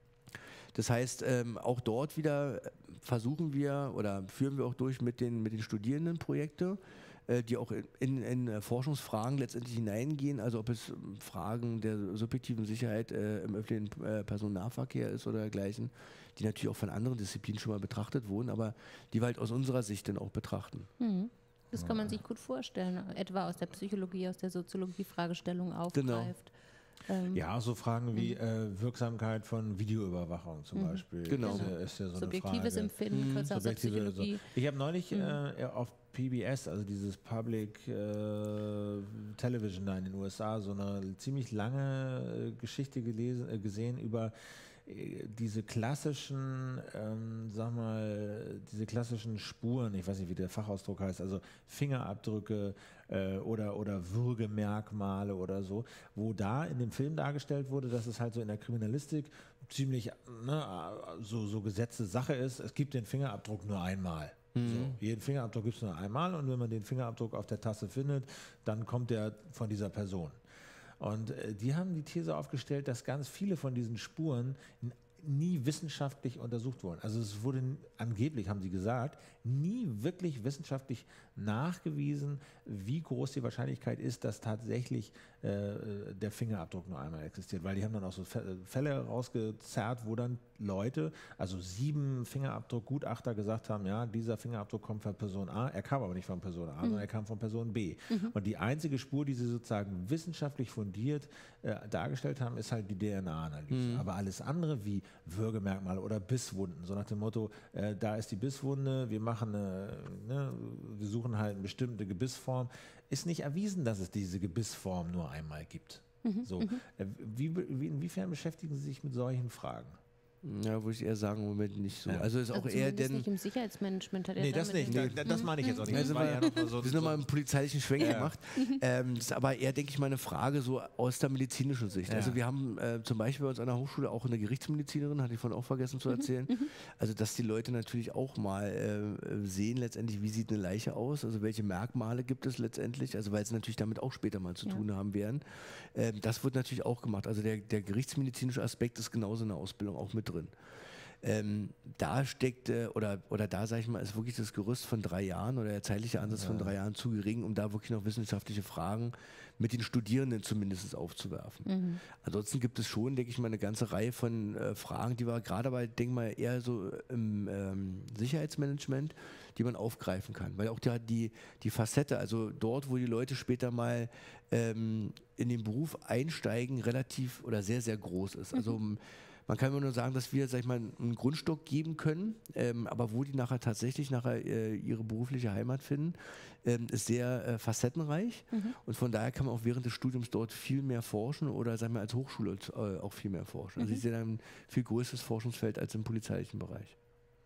Das heißt, ähm, auch dort wieder versuchen wir oder führen wir auch durch mit den, mit den Studierenden Projekte, äh, die auch in, in, in Forschungsfragen letztendlich hineingehen, also ob es Fragen der subjektiven Sicherheit äh, im öffentlichen äh, Personennahverkehr ist oder dergleichen, die natürlich auch von anderen Disziplinen schon mal betrachtet wurden, aber die wir halt aus unserer Sicht dann auch betrachten. Mhm. Das kann man sich gut vorstellen, etwa aus der Psychologie, aus der Soziologie Fragestellungen aufgreift. Genau. Ähm, ja, so Fragen wie äh, Wirksamkeit von Videoüberwachung zum mhm. Beispiel. Genau. Ist ja, ist ja so subjektives eine Frage. Empfinden, kurz aus der Psychologie. So. Ich habe neulich mhm. äh, auf P B S, also dieses Public äh, Television da in den U S A, so eine ziemlich lange äh, Geschichte gelesen, äh, gesehen über diese klassischen, ähm, sag mal, diese klassischen Spuren, ich weiß nicht, wie der Fachausdruck heißt, also Fingerabdrücke äh, oder, oder Würgemerkmale oder so, wo da in dem Film dargestellt wurde, dass es halt so in der Kriminalistik ziemlich ne, so, so gesetzte Sache ist, es gibt den Fingerabdruck nur einmal. Mhm. So, jeden Fingerabdruck gibt es nur einmal und wenn man den Fingerabdruck auf der Tasse findet, dann kommt der von dieser Person. Und äh, die haben die These aufgestellt, dass ganz viele von diesen Spuren nie wissenschaftlich untersucht wurden. Also es wurde angeblich, haben sie gesagt, nie wirklich wissenschaftlich nachgewiesen, wie groß die Wahrscheinlichkeit ist, dass tatsächlich äh, der Fingerabdruck nur einmal existiert. Weil die haben dann auch so Fälle rausgezerrt, wo dann Leute, also sieben Fingerabdruckgutachter gesagt haben, ja, dieser Fingerabdruck kommt von Person A, er kam aber nicht von Person A, mhm. sondern er kam von Person B. Mhm. Und die einzige Spur, die sie sozusagen wissenschaftlich fundiert äh, dargestellt haben, ist halt die D N A-Analyse. Mhm. Aber alles andere wie Würgemerkmale oder Bisswunden, so nach dem Motto, äh, da ist die Bisswunde, wir machen eine, ne, wir suchen halt eine bestimmte Gebissform, ist nicht erwiesen, dass es diese Gebissform nur einmal gibt. Mhm, so, äh, wie, wie, inwiefern beschäftigen Sie sich mit solchen Fragen? Ja, würde ich eher sagen, im Moment nicht so. Ja. Also ist auch also eher denn. Nicht im Sicherheitsmanagement hat er Nee, das nicht. Nee. Da, das meine ich jetzt auch nicht. Also das war mal, eher noch so, wir sind nochmal einen polizeilichen Schwenk ja. gemacht. Ähm, das ist aber eher, denke ich mal, eine Frage so aus der medizinischen Sicht. Ja. Also wir haben äh, zum Beispiel bei uns an der Hochschule auch eine Gerichtsmedizinerin, hatte ich vorhin auch vergessen zu erzählen. Mhm. Also dass die Leute natürlich auch mal äh, sehen letztendlich, wie sieht eine Leiche aus, also welche Merkmale gibt es letztendlich, also weil sie natürlich damit auch später mal zu ja. tun haben werden. Ähm, das wird natürlich auch gemacht. Also der, der gerichtsmedizinische Aspekt ist genauso in der Ausbildung auch mit drin. Ähm, da steckt, äh, oder, oder da sage ich mal, ist wirklich das Gerüst von drei Jahren oder der zeitliche Ansatz ja. von drei Jahren zu gering, um da wirklich noch wissenschaftliche Fragen mit den Studierenden zumindest aufzuwerfen. Mhm. Ansonsten gibt es schon, denke ich mal, eine ganze Reihe von äh, Fragen, die wir gerade aber, denke mal, eher so im ähm, Sicherheitsmanagement, die man aufgreifen kann. Weil auch die, die, die Facette, also dort, wo die Leute später mal ähm, in den Beruf einsteigen, relativ oder sehr, sehr groß ist. Also mhm. Man kann nur sagen, dass wir, sag ich mal, einen Grundstock geben können, ähm, aber wo die nachher tatsächlich nachher äh, ihre berufliche Heimat finden, ähm, ist sehr äh, facettenreich. Mhm. Und von daher kann man auch während des Studiums dort viel mehr forschen oder, sagen wir, als Hochschule äh, auch viel mehr forschen. Also mhm. ich sehe da ein viel größeres Forschungsfeld als im polizeilichen Bereich.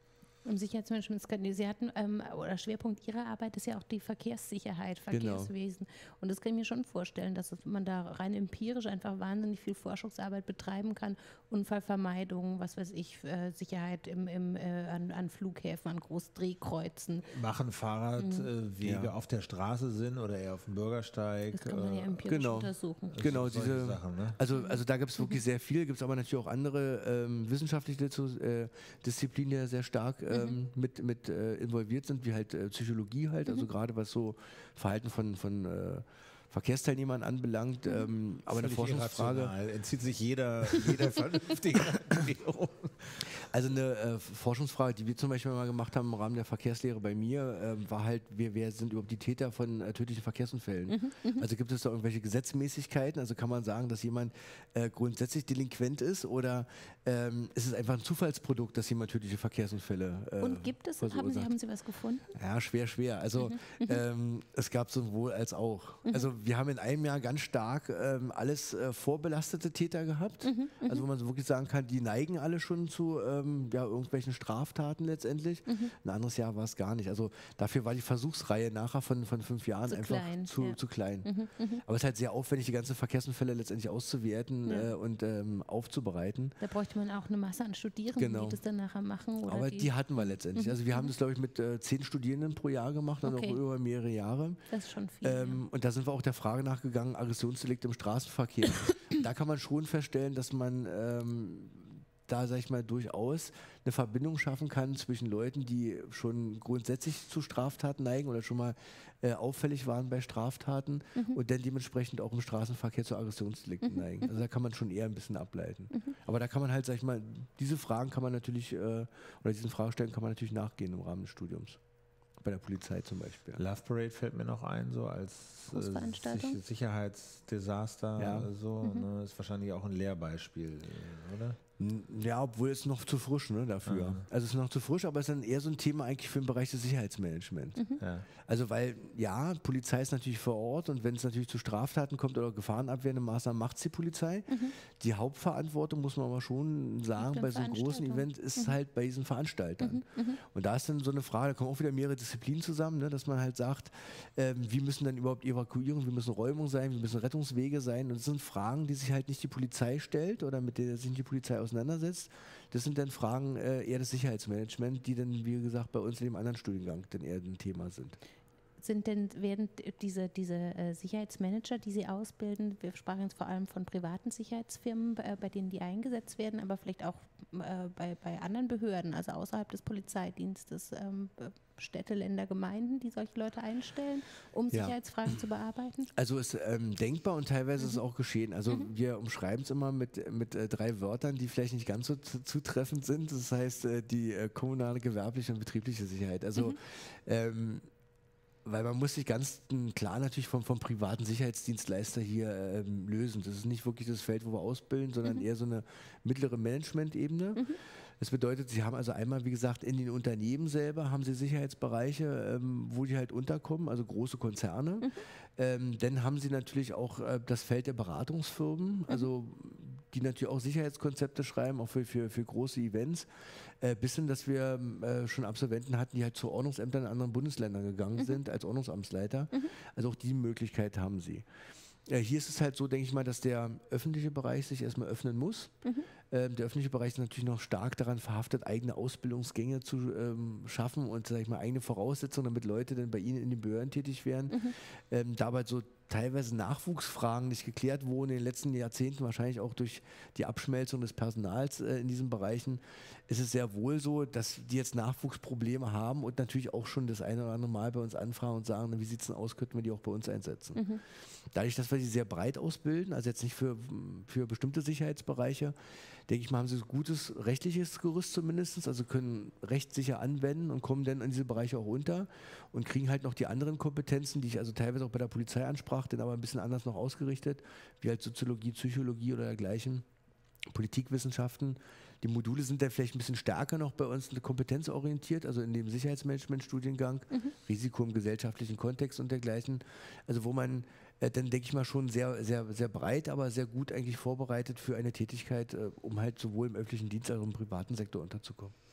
Im Sicherheitsmanagement, Sie hatten, ähm, oder Schwerpunkt Ihrer Arbeit ist ja auch die Verkehrssicherheit, Verkehrswesen. Genau. Und das kann ich mir schon vorstellen, dass man da rein empirisch einfach wahnsinnig viel Forschungsarbeit betreiben kann. Unfallvermeidung, was weiß ich, äh, Sicherheit im, im, äh, an, an Flughäfen, an Großdrehkreuzen. Machen Fahrradwege mhm. äh, ja. auf der Straße Sinn oder eher auf dem Bürgersteig? Das kann man ja empirisch genau. untersuchen. Genau, diese Sachen. Ne? Also, also da gibt es wirklich mhm. sehr viel, gibt es aber natürlich auch andere ähm, wissenschaftliche äh, Disziplinen, die sehr stark äh, Mhm. mit, mit äh, involviert sind, wie halt äh, Psychologie halt, mhm. also gerade was so Verhalten von, von äh, Verkehrsteilnehmern anbelangt, mhm. ähm, aber eine Forschungsfrage. Irrational. Entzieht sich jeder, jeder vernünftige Erklärung. Also eine äh, Forschungsfrage, die wir zum Beispiel mal gemacht haben im Rahmen der Verkehrslehre bei mir, äh, war halt, wer, wer sind überhaupt die Täter von äh, tödlichen Verkehrsunfällen? Mhm. Also gibt es da irgendwelche Gesetzmäßigkeiten? Also kann man sagen, dass jemand äh, grundsätzlich delinquent ist oder ähm, ist es einfach ein Zufallsprodukt, dass jemand tödliche Verkehrsunfälle äh, Und gibt es, haben Sie, haben Sie was gefunden? Ja, schwer, schwer. Also mhm. ähm, es gab sowohl als auch. Mhm. Also wir haben in einem Jahr ganz stark ähm, alles äh, vorbelastete Täter gehabt. Mhm. Also wo man so wirklich sagen kann, die neigen alle schon zu ähm, ja, irgendwelchen Straftaten letztendlich. Mhm. Ein anderes Jahr war es gar nicht. Also dafür war die Versuchsreihe nachher von, von fünf Jahren zu einfach klein, zu, ja. zu klein. Mhm. Mhm. Aber es ist halt sehr aufwendig, die ganzen Verkehrsunfälle letztendlich auszuwerten ja. äh, und ähm, aufzubereiten. Da bräuchte man auch eine Masse an Studierenden, genau. die das dann nachher machen. Oder Aber die, die hatten wir letztendlich. Mhm. Also wir haben das, glaube ich, mit äh, zehn Studierenden pro Jahr gemacht, dann okay. auch über mehrere Jahre. Das ist schon viel. Ähm, ja. Und da sind wir auch der Frage nachgegangen, Aggressionsdelikte im Straßenverkehr. Da kann man schon feststellen, dass man ähm, da, sag ich mal, durchaus eine Verbindung schaffen kann zwischen Leuten, die schon grundsätzlich zu Straftaten neigen oder schon mal äh, auffällig waren bei Straftaten mhm. und dann dementsprechend auch im Straßenverkehr zu Aggressionsdelikten mhm. neigen. Also da kann man schon eher ein bisschen ableiten. Mhm. Aber da kann man halt, sag ich mal, diese Fragen kann man natürlich, äh, oder diesen Fragestellen kann man natürlich nachgehen im Rahmen des Studiums. Bei der Polizei zum Beispiel. Love Parade fällt mir noch ein, so als äh, Sicherheitsdesaster. Ja. So, mhm. ne, ist wahrscheinlich auch ein Lehrbeispiel, oder? Ja, obwohl es noch zu frisch ne, dafür. Mhm. Also es ist noch zu frisch, aber es ist dann eher so ein Thema eigentlich für den Bereich des Sicherheitsmanagements. Mhm. Ja. Also weil, ja, Polizei ist natürlich vor Ort und wenn es natürlich zu Straftaten kommt oder gefahrenabwehrende Maßnahmen, macht es die Polizei. Mhm. Die Hauptverantwortung, muss man aber schon sagen, bei so einem großen Event ist mhm. halt bei diesen Veranstaltern. Mhm. Mhm. Und da ist dann so eine Frage, da kommen auch wieder mehrere Disziplinen zusammen, ne, dass man halt sagt, ähm, wie müssen dann überhaupt Evakuierung, wie müssen Räumung sein, wie müssen Rettungswege sein. Und das sind Fragen, die sich halt nicht die Polizei stellt oder mit denen sich die Polizei auseinandersetzt. Das sind dann Fragen äh, eher des Sicherheitsmanagements, die dann, wie gesagt, bei uns in dem anderen Studiengang dann eher ein Thema sind. Sind denn, werden diese, diese äh, Sicherheitsmanager, die Sie ausbilden, wir sprachen jetzt vor allem von privaten Sicherheitsfirmen, äh, bei denen die eingesetzt werden, aber vielleicht auch äh, bei, bei anderen Behörden, also außerhalb des Polizeidienstes, ähm, Städte, Länder, Gemeinden, die solche Leute einstellen, um ja. Sicherheitsfragen zu bearbeiten? Also ist ähm, denkbar und teilweise mhm. ist es auch geschehen. Also mhm. wir umschreiben es immer mit, mit äh, drei Wörtern, die vielleicht nicht ganz so zutreffend sind. Das heißt äh, die äh, kommunale, gewerbliche und betriebliche Sicherheit. Also mhm. ähm, weil man muss sich ganz klar natürlich vom, vom privaten Sicherheitsdienstleister hier ähm, lösen. Das ist nicht wirklich das Feld, wo wir ausbilden, sondern mhm. eher so eine mittlere Management-Ebene. Mhm. Das bedeutet, Sie haben also einmal, wie gesagt, in den Unternehmen selber haben Sie Sicherheitsbereiche, ähm, wo die halt unterkommen, also große Konzerne. Mhm. Ähm, dann haben Sie natürlich auch äh, das Feld der Beratungsfirmen, mhm. also die natürlich auch Sicherheitskonzepte schreiben, auch für, für, für große Events. Äh, bis hin, dass wir äh, schon Absolventen hatten, die halt zu Ordnungsämtern in anderen Bundesländern gegangen mhm. sind, als Ordnungsamtsleiter. Mhm. Also auch die Möglichkeit haben Sie. Äh, hier ist es halt so, denke ich mal, dass der öffentliche Bereich sich erstmal öffnen muss. Mhm. Ähm, der öffentliche Bereich ist natürlich noch stark daran verhaftet, eigene Ausbildungsgänge zu ähm, schaffen und, sag ich mal, eigene Voraussetzungen, damit Leute dann bei Ihnen in den Behörden tätig werden. Mhm. Ähm, dabei so teilweise Nachwuchsfragen nicht geklärt wurden in den letzten Jahrzehnten, wahrscheinlich auch durch die Abschmelzung des Personals äh, in diesen Bereichen, ist es sehr wohl so, dass die jetzt Nachwuchsprobleme haben und natürlich auch schon das eine oder andere Mal bei uns anfragen und sagen, wie sieht es denn aus, könnten wir die auch bei uns einsetzen. Mhm. Dadurch, dass wir die sehr breit ausbilden, also jetzt nicht für, für bestimmte Sicherheitsbereiche, denke ich mal, haben sie ein gutes rechtliches Gerüst zumindest, also können Recht sicher anwenden und kommen dann in diese Bereiche auch unter und kriegen halt noch die anderen Kompetenzen, die ich also teilweise auch bei der Polizei ansprach, dann aber ein bisschen anders noch ausgerichtet, wie halt Soziologie, Psychologie oder dergleichen, Politikwissenschaften. Die Module sind dann vielleicht ein bisschen stärker noch bei uns kompetenzorientiert, also in dem Sicherheitsmanagement-Studiengang, mhm. Risiko im gesellschaftlichen Kontext und dergleichen, also wo man äh, dann, denke ich mal, schon sehr, sehr, sehr breit, aber sehr gut eigentlich vorbereitet für eine Tätigkeit, äh, um halt sowohl im öffentlichen Dienst als auch im privaten Sektor unterzukommen.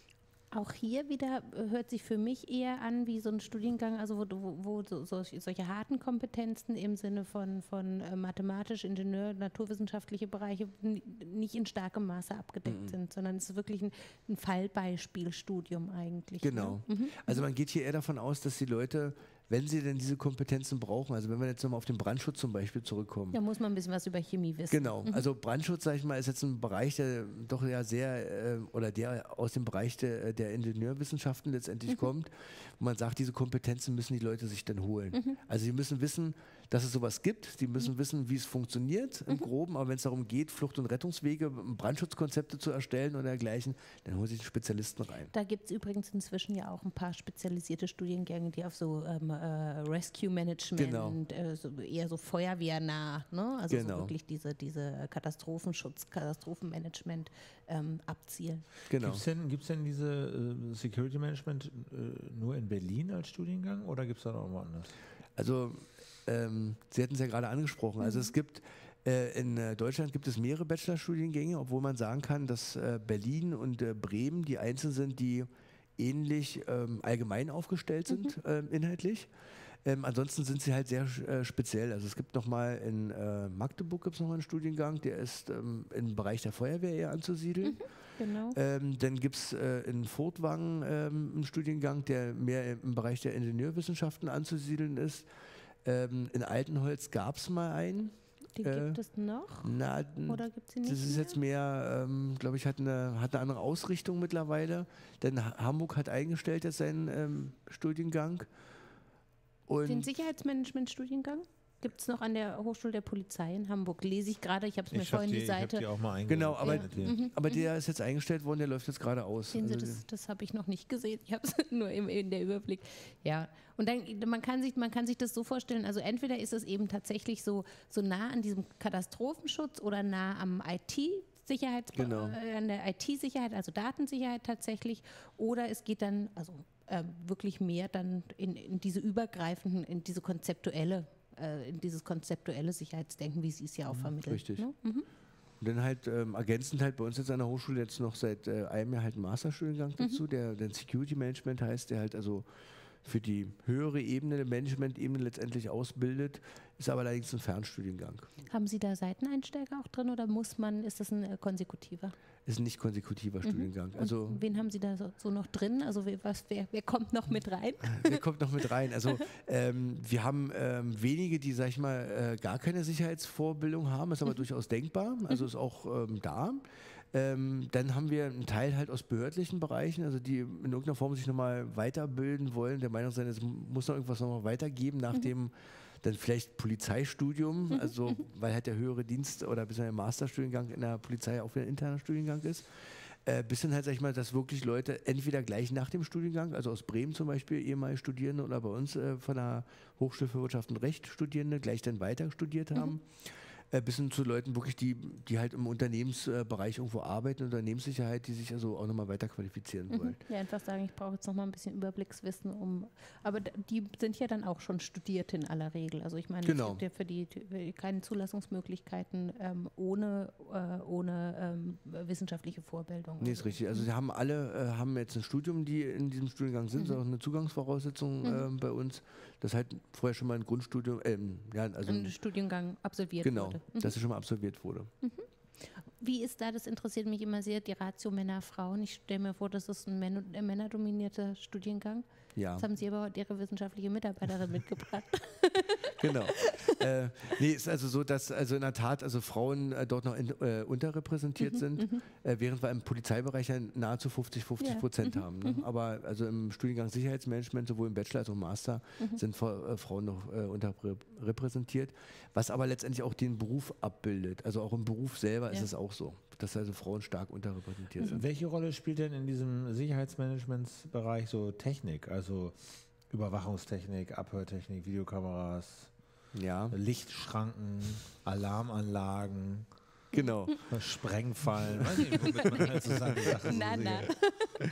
Auch hier wieder hört sich für mich eher an wie so ein Studiengang, also wo, wo, wo so, solche, solche harten Kompetenzen im Sinne von, von äh, mathematisch, Ingenieur, naturwissenschaftliche Bereiche n- nicht in starkem Maße abgedeckt mhm. sind, sondern es ist wirklich ein, ein Fallbeispielstudium eigentlich. Genau. Ne? Mhm. Also man geht hier eher davon aus, dass die Leute, wenn sie denn diese Kompetenzen brauchen, also wenn wir jetzt nochmal auf den Brandschutz zum Beispiel zurückkommen. Da muss man ein bisschen was über Chemie wissen. Genau, mhm. also Brandschutz, sage ich mal, ist jetzt ein Bereich, der doch ja sehr, äh, oder der aus dem Bereich der, der Ingenieurwissenschaften letztendlich mhm. kommt, wo man sagt, diese Kompetenzen müssen die Leute sich dann holen. Mhm. Also sie müssen wissen, dass es sowas gibt, sie müssen mhm. wissen, wie es funktioniert im mhm. Groben, aber wenn es darum geht, Flucht- und Rettungswege, Brandschutzkonzepte zu erstellen oder dergleichen, dann holen sich einen Spezialisten rein. Da gibt es übrigens inzwischen ja auch ein paar spezialisierte Studiengänge, die auf so ähm, äh, Rescue Management, genau. äh, so eher so feuerwehrnah, ne? Also genau. so wirklich diese, diese Katastrophenschutz, Katastrophenmanagement ähm, abzielen. Genau. Gibt es denn, gibt's denn diese äh, Security Management äh, nur in Berlin als Studiengang oder gibt es da noch woanders? Also ähm, Sie hatten es ja gerade angesprochen, also mhm. es gibt äh, in äh, Deutschland gibt es mehrere Bachelorstudiengänge, obwohl man sagen kann, dass äh, Berlin und äh, Bremen die einzigen sind, die ähnlich ähm, allgemein aufgestellt sind, mhm. äh, inhaltlich. Ähm, ansonsten sind sie halt sehr äh, speziell. Also es gibt nochmal in äh, Magdeburg gibt es nochmal einen Studiengang, der ist ähm, im Bereich der Feuerwehr eher anzusiedeln. Mhm, genau. Ähm, dann gibt es äh, in Furtwangen ähm, einen Studiengang, der mehr im Bereich der Ingenieurwissenschaften anzusiedeln ist. Ähm, in Altenholz gab es mal einen. Den äh, gibt es noch? Na, Oder gibt es ihn nicht Das ist mehr? jetzt mehr, ähm, glaube ich, hat eine, hat eine andere Ausrichtung mittlerweile. Denn Hamburg hat eingestellt jetzt seinen ähm, Studiengang. Und den Sicherheitsmanagement-Studiengang? Gibt es noch an der Hochschule der Polizei in Hamburg? Lese ich gerade, ich habe es mir ich vorhin die, die Seite. Ich hab die auch mal eingesetzt. Genau, aber, ja. mhm. aber der ist jetzt eingestellt worden, der läuft jetzt gerade aus. Sehen Sie, das, das habe ich noch nicht gesehen. Ich habe es nur im, in der Überblick. Ja, und dann man kann sich man kann sich das so vorstellen. Also entweder ist es eben tatsächlich so so nah an diesem Katastrophenschutz oder nah am I T. Sicherheit, genau. äh, an der I T-Sicherheit, also Datensicherheit tatsächlich, oder es geht dann also äh, wirklich mehr dann in, in diese übergreifenden, in diese konzeptuelle, äh, in dieses konzeptuelle Sicherheitsdenken, wie Sie es ja auch vermitteln. Richtig. Ne? Mhm. Und dann halt ähm, ergänzend halt bei uns jetzt an der Hochschule jetzt noch seit äh, einem Jahr halt ein Masterstudiengang dazu, mhm. der, der Security Management heißt, der halt also für die höhere Ebene, der Management-Ebene letztendlich ausbildet, ist aber allerdings ein Fernstudiengang. Haben Sie da Seiteneinsteiger auch drin oder muss man, ist das ein äh, konsekutiver? Ist ein nicht konsekutiver mhm. Studiengang. Also und wen haben Sie da so, so noch drin? Also wer, was, wer, wer kommt noch mit rein? Wer kommt noch mit rein? Also ähm, wir haben ähm, wenige, die, sag ich mal, äh, gar keine Sicherheitsvorbildung haben, ist aber mhm. durchaus denkbar, also mhm. ist auch ähm, da. Ähm, dann haben wir einen Teil halt aus behördlichen Bereichen, also die in irgendeiner Form sich nochmal weiterbilden wollen, der Meinung sein, es muss noch irgendwas nochmal weitergeben nach mhm. dem dann vielleicht Polizeistudium, mhm. also weil halt der höhere Dienst oder bis der Masterstudiengang in der Polizei auch wieder ein interner Studiengang ist. Äh, bis hin halt, sag ich mal, dass wirklich Leute entweder gleich nach dem Studiengang, also aus Bremen zum Beispiel, ehemalige Studierende oder bei uns äh, von der Hochschule für Wirtschaft und Recht Studierende gleich dann weiter studiert haben. Mhm. Äh, bis hin zu Leuten wirklich, die, die halt im Unternehmensbereich irgendwo arbeiten, Unternehmenssicherheit, die sich also auch nochmal weiter qualifizieren mhm. wollen. Ja, einfach sagen, ich brauche jetzt nochmal ein bisschen Überblickswissen, um, aber die sind ja dann auch schon studiert in aller Regel. Also ich meine, genau. es gibt ja für die, für keine Zulassungsmöglichkeiten ähm, ohne, äh, ohne ähm, wissenschaftliche Vorbildung. Nee, ist richtig. Also sie haben alle, äh, haben jetzt ein Studium, die in diesem Studiengang sind, mhm. das ist auch eine Zugangsvoraussetzung mhm. äh, bei uns, das halt vorher schon mal ein Grundstudium, äh, ja, also ein Studiengang absolviert genau, wurde. Mhm. dass es schon mal absolviert wurde. Mhm. Wie ist da, das interessiert mich immer sehr, die Ratio Männer-Frauen. Ich stelle mir vor, das ist ein Männer, ein männerdominierter Studiengang. Ja. Jetzt haben Sie aber Ihre wissenschaftliche Mitarbeiterin mitgebracht. Genau. äh, nee, ist also so, dass also in der Tat also Frauen äh, dort noch in, äh, unterrepräsentiert mhm, sind, mhm. Äh, während wir im Polizeibereich ja nahezu fünfzig fünfzig Prozent ja. haben. Ne? Mhm. Aber also im Studiengang Sicherheitsmanagement, sowohl im Bachelor als auch im Master, mhm. sind äh, Frauen noch äh, unterrepräsentiert, was aber letztendlich auch den Beruf abbildet. Also auch im Beruf selber ja. ist es auch so, dass also Frauen stark unterrepräsentiert mhm. sind. Welche Rolle spielt denn in diesem Sicherheitsmanagementsbereich so Technik, also Überwachungstechnik, Abhörtechnik, Videokameras, ja. Lichtschranken, Alarmanlagen, genau. Sprengfallen, weiß nicht, womit man halt so Sachen na, na.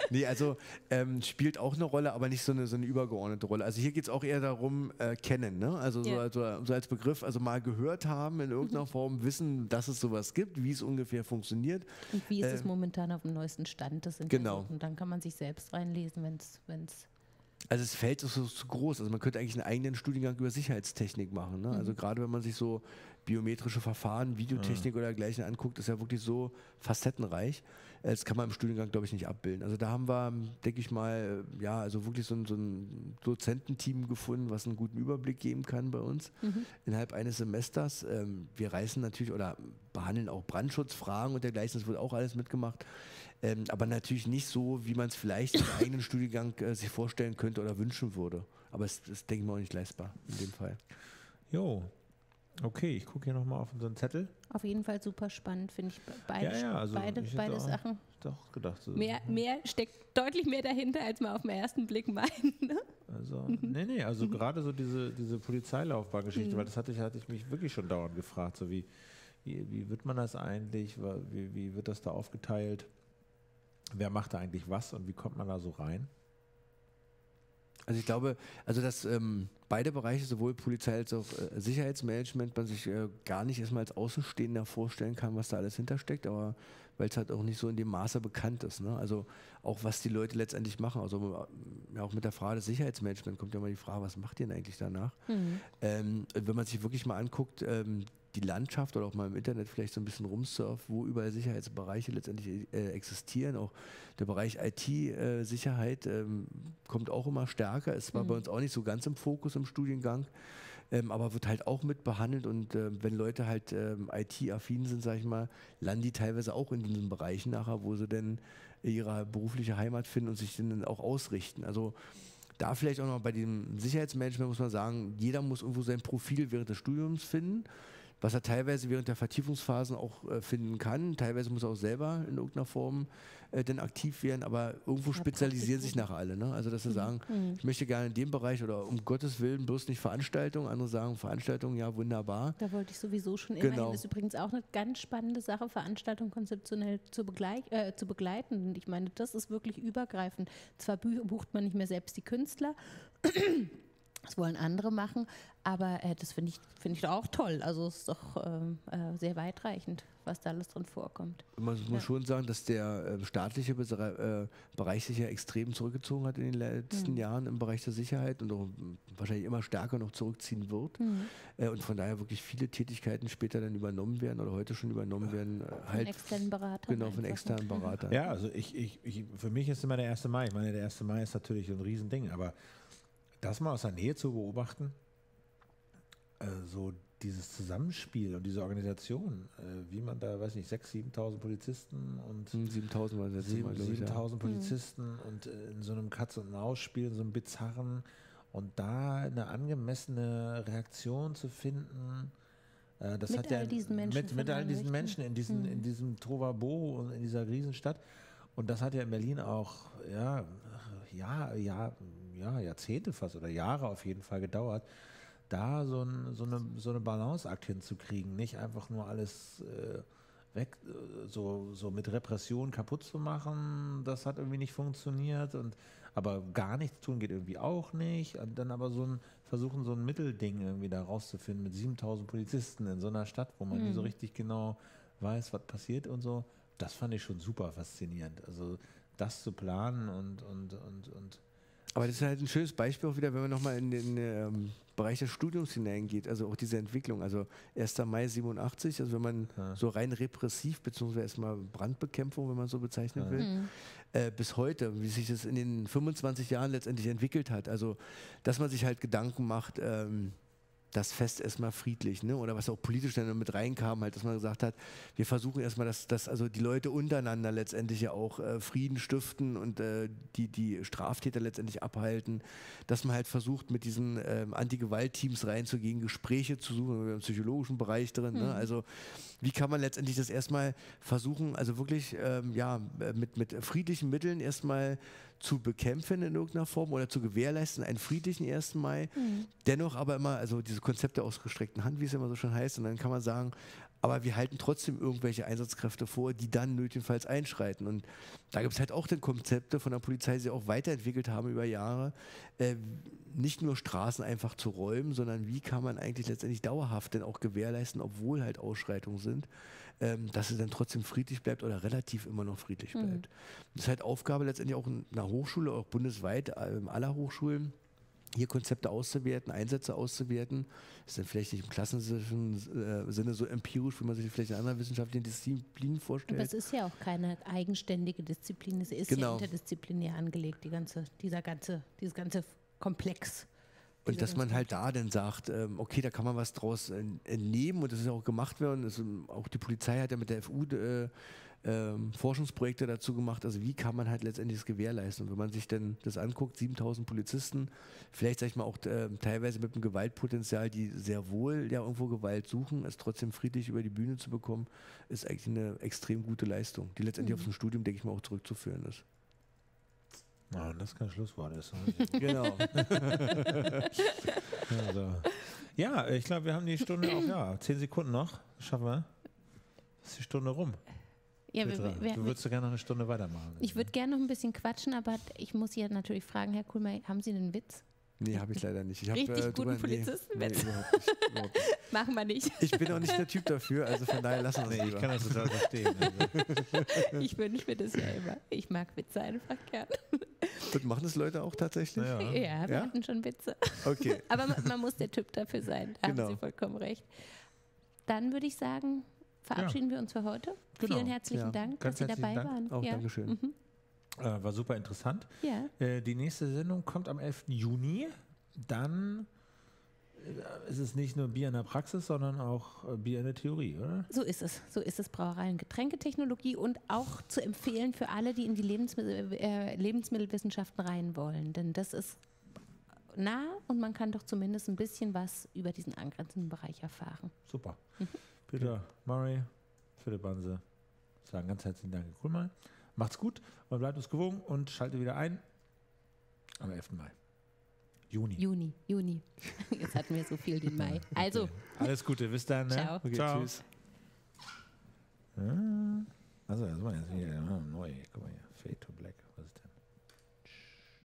Nee, also ähm, spielt auch eine Rolle, aber nicht so eine, so eine übergeordnete Rolle. Also hier geht es auch eher darum, äh, kennen, ne? Also, ja. so, also so als Begriff, also mal gehört haben in irgendeiner mhm. Form, wissen, dass es sowas gibt, wie es ungefähr funktioniert. Und wie ist es äh, momentan auf dem neuesten Stand des Internets? Genau. Und dann kann man sich selbst reinlesen, wenn es... Also das Feld ist so zu groß. Also man könnte eigentlich einen eigenen Studiengang über Sicherheitstechnik machen. Ne? Mhm. Also gerade wenn man sich so biometrische Verfahren, Videotechnik mhm. oder dergleichen anguckt, ist ja wirklich so facettenreich. Das kann man im Studiengang, glaube ich, nicht abbilden. Also da haben wir, denke ich mal, ja, also wirklich so ein, so ein Dozententeam gefunden, was einen guten Überblick geben kann bei uns mhm. innerhalb eines Semesters. Wir reißen natürlich oder behandeln auch Brandschutzfragen und dergleichen, das wird auch alles mitgemacht. Ähm, aber natürlich nicht so, wie man es vielleicht im eigenen Studiengang äh, sich vorstellen könnte oder wünschen würde. Aber es ist, denke ich mal, auch nicht leistbar in dem Fall. Jo, okay, ich gucke hier nochmal auf unseren Zettel. Auf jeden Fall super spannend, finde ich. Beide, ja, ja, also beide, ich beide auch, Sachen. Doch gedacht. So. Mehr, mehr steckt deutlich mehr dahinter, als man auf den ersten Blick meint. Ne? Also, nee, nee, also gerade so diese, diese Polizeilaufbahngeschichte, mhm. weil das hatte ich, hatte ich mich wirklich schon dauernd gefragt, so wie, wie, wie wird man das eigentlich, wie, wie wird das da aufgeteilt? Wer macht da eigentlich was und wie kommt man da so rein? Also ich glaube, also dass ähm, beide Bereiche, sowohl Polizei als auch äh, Sicherheitsmanagement, man sich äh, gar nicht erstmal als Außenstehender vorstellen kann, was da alles hintersteckt, aber weil es halt auch nicht so in dem Maße bekannt ist. Ne? Also auch was die Leute letztendlich machen, also ja, auch mit der Frage des Sicherheitsmanagements kommt ja mal die Frage, was macht ihr denn eigentlich danach? Mhm. Ähm, wenn man sich wirklich mal anguckt, ähm, die Landschaft oder auch mal im Internet vielleicht so ein bisschen rumsurft, wo überall Sicherheitsbereiche letztendlich äh, existieren. Auch der Bereich I T-Sicherheit äh, ähm, kommt auch immer stärker. Es war mhm. bei uns auch nicht so ganz im Fokus im Studiengang, ähm, aber wird halt auch mit behandelt. Und äh, wenn Leute halt ähm, I T-affin sind, sage ich mal, landen die teilweise auch in diesen Bereichen nachher, wo sie dann ihre berufliche Heimat finden und sich dann auch ausrichten. Also da vielleicht auch noch bei dem Sicherheitsmanagement muss man sagen, jeder muss irgendwo sein Profil während des Studiums finden, was er teilweise während der Vertiefungsphasen auch äh, finden kann. Teilweise muss er auch selber in irgendeiner Form äh, dann aktiv werden, aber irgendwo ja, spezialisieren sich nachher alle. Ne? Also dass sie mhm. sagen, mhm. ich möchte gerne in dem Bereich oder um Gottes Willen bloß nicht Veranstaltungen. Andere sagen Veranstaltungen, ja wunderbar. Da wollte ich sowieso schon immer genau. hin. Das ist übrigens auch eine ganz spannende Sache, Veranstaltungen konzeptionell zu, begleit, äh, zu begleiten. Und ich meine, das ist wirklich übergreifend. Zwar bucht man nicht mehr selbst die Künstler, das wollen andere machen, aber äh, das finde ich, find ich auch toll. Also es ist doch ähm, äh, sehr weitreichend, was da alles drin vorkommt. Man muss ja. schon sagen, dass der äh, staatliche äh, Bereich sich ja extrem zurückgezogen hat in den letzten mhm. Jahren im Bereich der Sicherheit und auch wahrscheinlich immer stärker noch zurückziehen wird. Mhm. Äh, und von daher wirklich viele Tätigkeiten später dann übernommen werden oder heute schon übernommen werden. Äh, von halt externen Beratern. Genau, von externen Beratern. Ja, also ich, ich, ich, für mich ist immer der erste Mai. Ich meine, der erste Mai ist natürlich ein Riesending, aber das mal aus der Nähe zu beobachten, äh, so dieses Zusammenspiel und diese Organisation, äh, wie man da, weiß nicht, sechstausend, siebentausend Polizisten und siebentausend war das sieben, siebentausend ja. Polizisten mhm. und äh, in so einem Katz- und Maus-Spiel, in so einem bizarren und da eine angemessene Reaktion zu finden, äh, das mit hat ja all diesen Menschen mit, mit all diesen Menschen in, diesen, mhm. in diesem Tohuwabohu und in dieser Riesenstadt und das hat ja in Berlin auch, ja, ja, ja, ja, Jahrzehnte fast oder Jahre auf jeden Fall gedauert, da so, ein, so eine, so eine Balanceakt hinzukriegen, nicht einfach nur alles äh, weg, so, so mit Repression kaputt zu machen, das hat irgendwie nicht funktioniert und aber gar nichts tun geht irgendwie auch nicht und dann aber so ein, versuchen so ein Mittelding irgendwie da rauszufinden mit siebentausend Polizisten in so einer Stadt, wo man mhm. nie so richtig genau weiß, was passiert und so, das fand ich schon super faszinierend, also das zu planen und und und und aber das ist halt ein schönes Beispiel auch wieder, wenn man nochmal in den ähm, Bereich des Studiums hineingeht, also auch diese Entwicklung, also erster Mai siebenundachtzig, also wenn man ja. so rein repressiv, beziehungsweise erstmal Brandbekämpfung, wenn man so bezeichnen ja. will, mhm. äh, bis heute, wie sich das in den fünfundzwanzig Jahren letztendlich entwickelt hat, also dass man sich halt Gedanken macht, ähm, das Fest erstmal friedlich, ne? Oder was auch politisch dann mit reinkam, halt, dass man gesagt hat, wir versuchen erstmal, dass, dass also die Leute untereinander letztendlich ja auch äh, Frieden stiften und äh, die, die Straftäter letztendlich abhalten, dass man halt versucht, mit diesen ähm, Anti-Gewalt-Teams reinzugehen, Gespräche zu suchen, im psychologischen Bereich drin, mhm. ne? Also wie kann man letztendlich das erstmal versuchen, also wirklich ähm, ja, mit, mit friedlichen Mitteln erstmal zu bekämpfen in irgendeiner Form oder zu gewährleisten, einen friedlichen ersten Mai. Mhm. Dennoch aber immer, also diese Konzepte aus gestreckten Hand, wie es immer so schon heißt, und dann kann man sagen, Aber wir halten trotzdem irgendwelche Einsatzkräfte vor, die dann nötigenfalls einschreiten. Und da gibt es halt auch dann Konzepte von der Polizei, die sie auch weiterentwickelt haben über Jahre, äh, nicht nur Straßen einfach zu räumen, sondern wie kann man eigentlich letztendlich dauerhaft denn auch gewährleisten, obwohl halt Ausschreitungen sind, ähm, dass es dann trotzdem friedlich bleibt oder relativ immer noch friedlich bleibt. Mhm. Das ist halt Aufgabe letztendlich auch einer Hochschule, auch bundesweit, äh, aller Hochschulen, hier Konzepte auszuwerten, Einsätze auszuwerten. Ist dann vielleicht nicht im klassischen äh, Sinne so empirisch, wie man sich vielleicht in anderen wissenschaftlichen Disziplinen vorstellt. Aber es ist ja auch keine eigenständige Disziplin, es ist genau. ja interdisziplinär angelegt, die ganze, dieser ganze, dieses ganze Komplex. Und dass man halt da dann sagt, ähm, okay, da kann man was draus entnehmen und das ist ja auch gemacht worden. Das, auch die Polizei hat ja mit der F U äh, Ähm, Forschungsprojekte dazu gemacht, also wie kann man halt letztendlich das gewährleisten. Und wenn man sich dann das anguckt, siebentausend Polizisten, vielleicht sag ich mal auch äh, teilweise mit einem Gewaltpotenzial, die sehr wohl ja irgendwo Gewalt suchen, es trotzdem friedlich über die Bühne zu bekommen, ist eigentlich eine extrem gute Leistung, die letztendlich mhm. auf so ein Studium, denke ich mal, auch zurückzuführen ist. Ja, das kein Schlusswort ist. Genau. also. Ja, ich glaube, wir haben die Stunde auch, ja, zehn Sekunden noch, schaffen wir. Ist die Stunde rum. Ja, wir, wir, du würdest gerne noch eine Stunde weitermachen. Ich würde gerne noch ein bisschen quatschen, aber ich muss hier natürlich fragen, Herr Kuhlmeier, haben Sie einen Witz? Nee, habe ich leider nicht. Ich hab, Richtig äh, guten Polizistenwitz. Nee, nee, überhaupt nicht. Machen wir nicht. Ich bin auch nicht der Typ dafür, also von daher lassen wir es nee, lieber. Ich kann das total verstehen. Also. Ich wünsche mir das ja immer. Ich mag Witze einfach gern. Und machen das Leute auch tatsächlich? Ja, ja wir ja? hatten schon Witze. Okay. Aber man, man muss der Typ dafür sein, da genau. haben Sie vollkommen recht. Dann würde ich sagen, verabschieden ja. wir uns für heute. Genau. Vielen herzlichen ja. Dank, Ganz dass Sie dabei Dank. waren. Auch ja. Dankeschön. Mhm. Äh, war super interessant. Ja. Äh, die nächste Sendung kommt am elften Juni. Dann äh, ist es nicht nur Bier in der Praxis, sondern auch äh, Bier in der Theorie, oder? So ist es. So ist es. Brauerei- und Getränketechnologie und auch zu empfehlen für alle, die in die Lebensmittel, äh, Lebensmittelwissenschaften rein wollen. Denn das ist nah und man kann doch zumindest ein bisschen was über diesen angrenzenden Bereich erfahren. Super. Mhm. Peter, Murray, Philipp Banse sagen ganz herzlichen Dank, cool mal. Macht's gut und bleibt uns gewogen und schaltet wieder ein am elften Mai. Juni. Juni, Juni. Jetzt hatten wir so viel den Mai. Also. Okay. Alles Gute, bis dann. Ne? Ciao. Okay, Ciao. Tschüss. Also, das war jetzt wieder neu. Guck mal hier.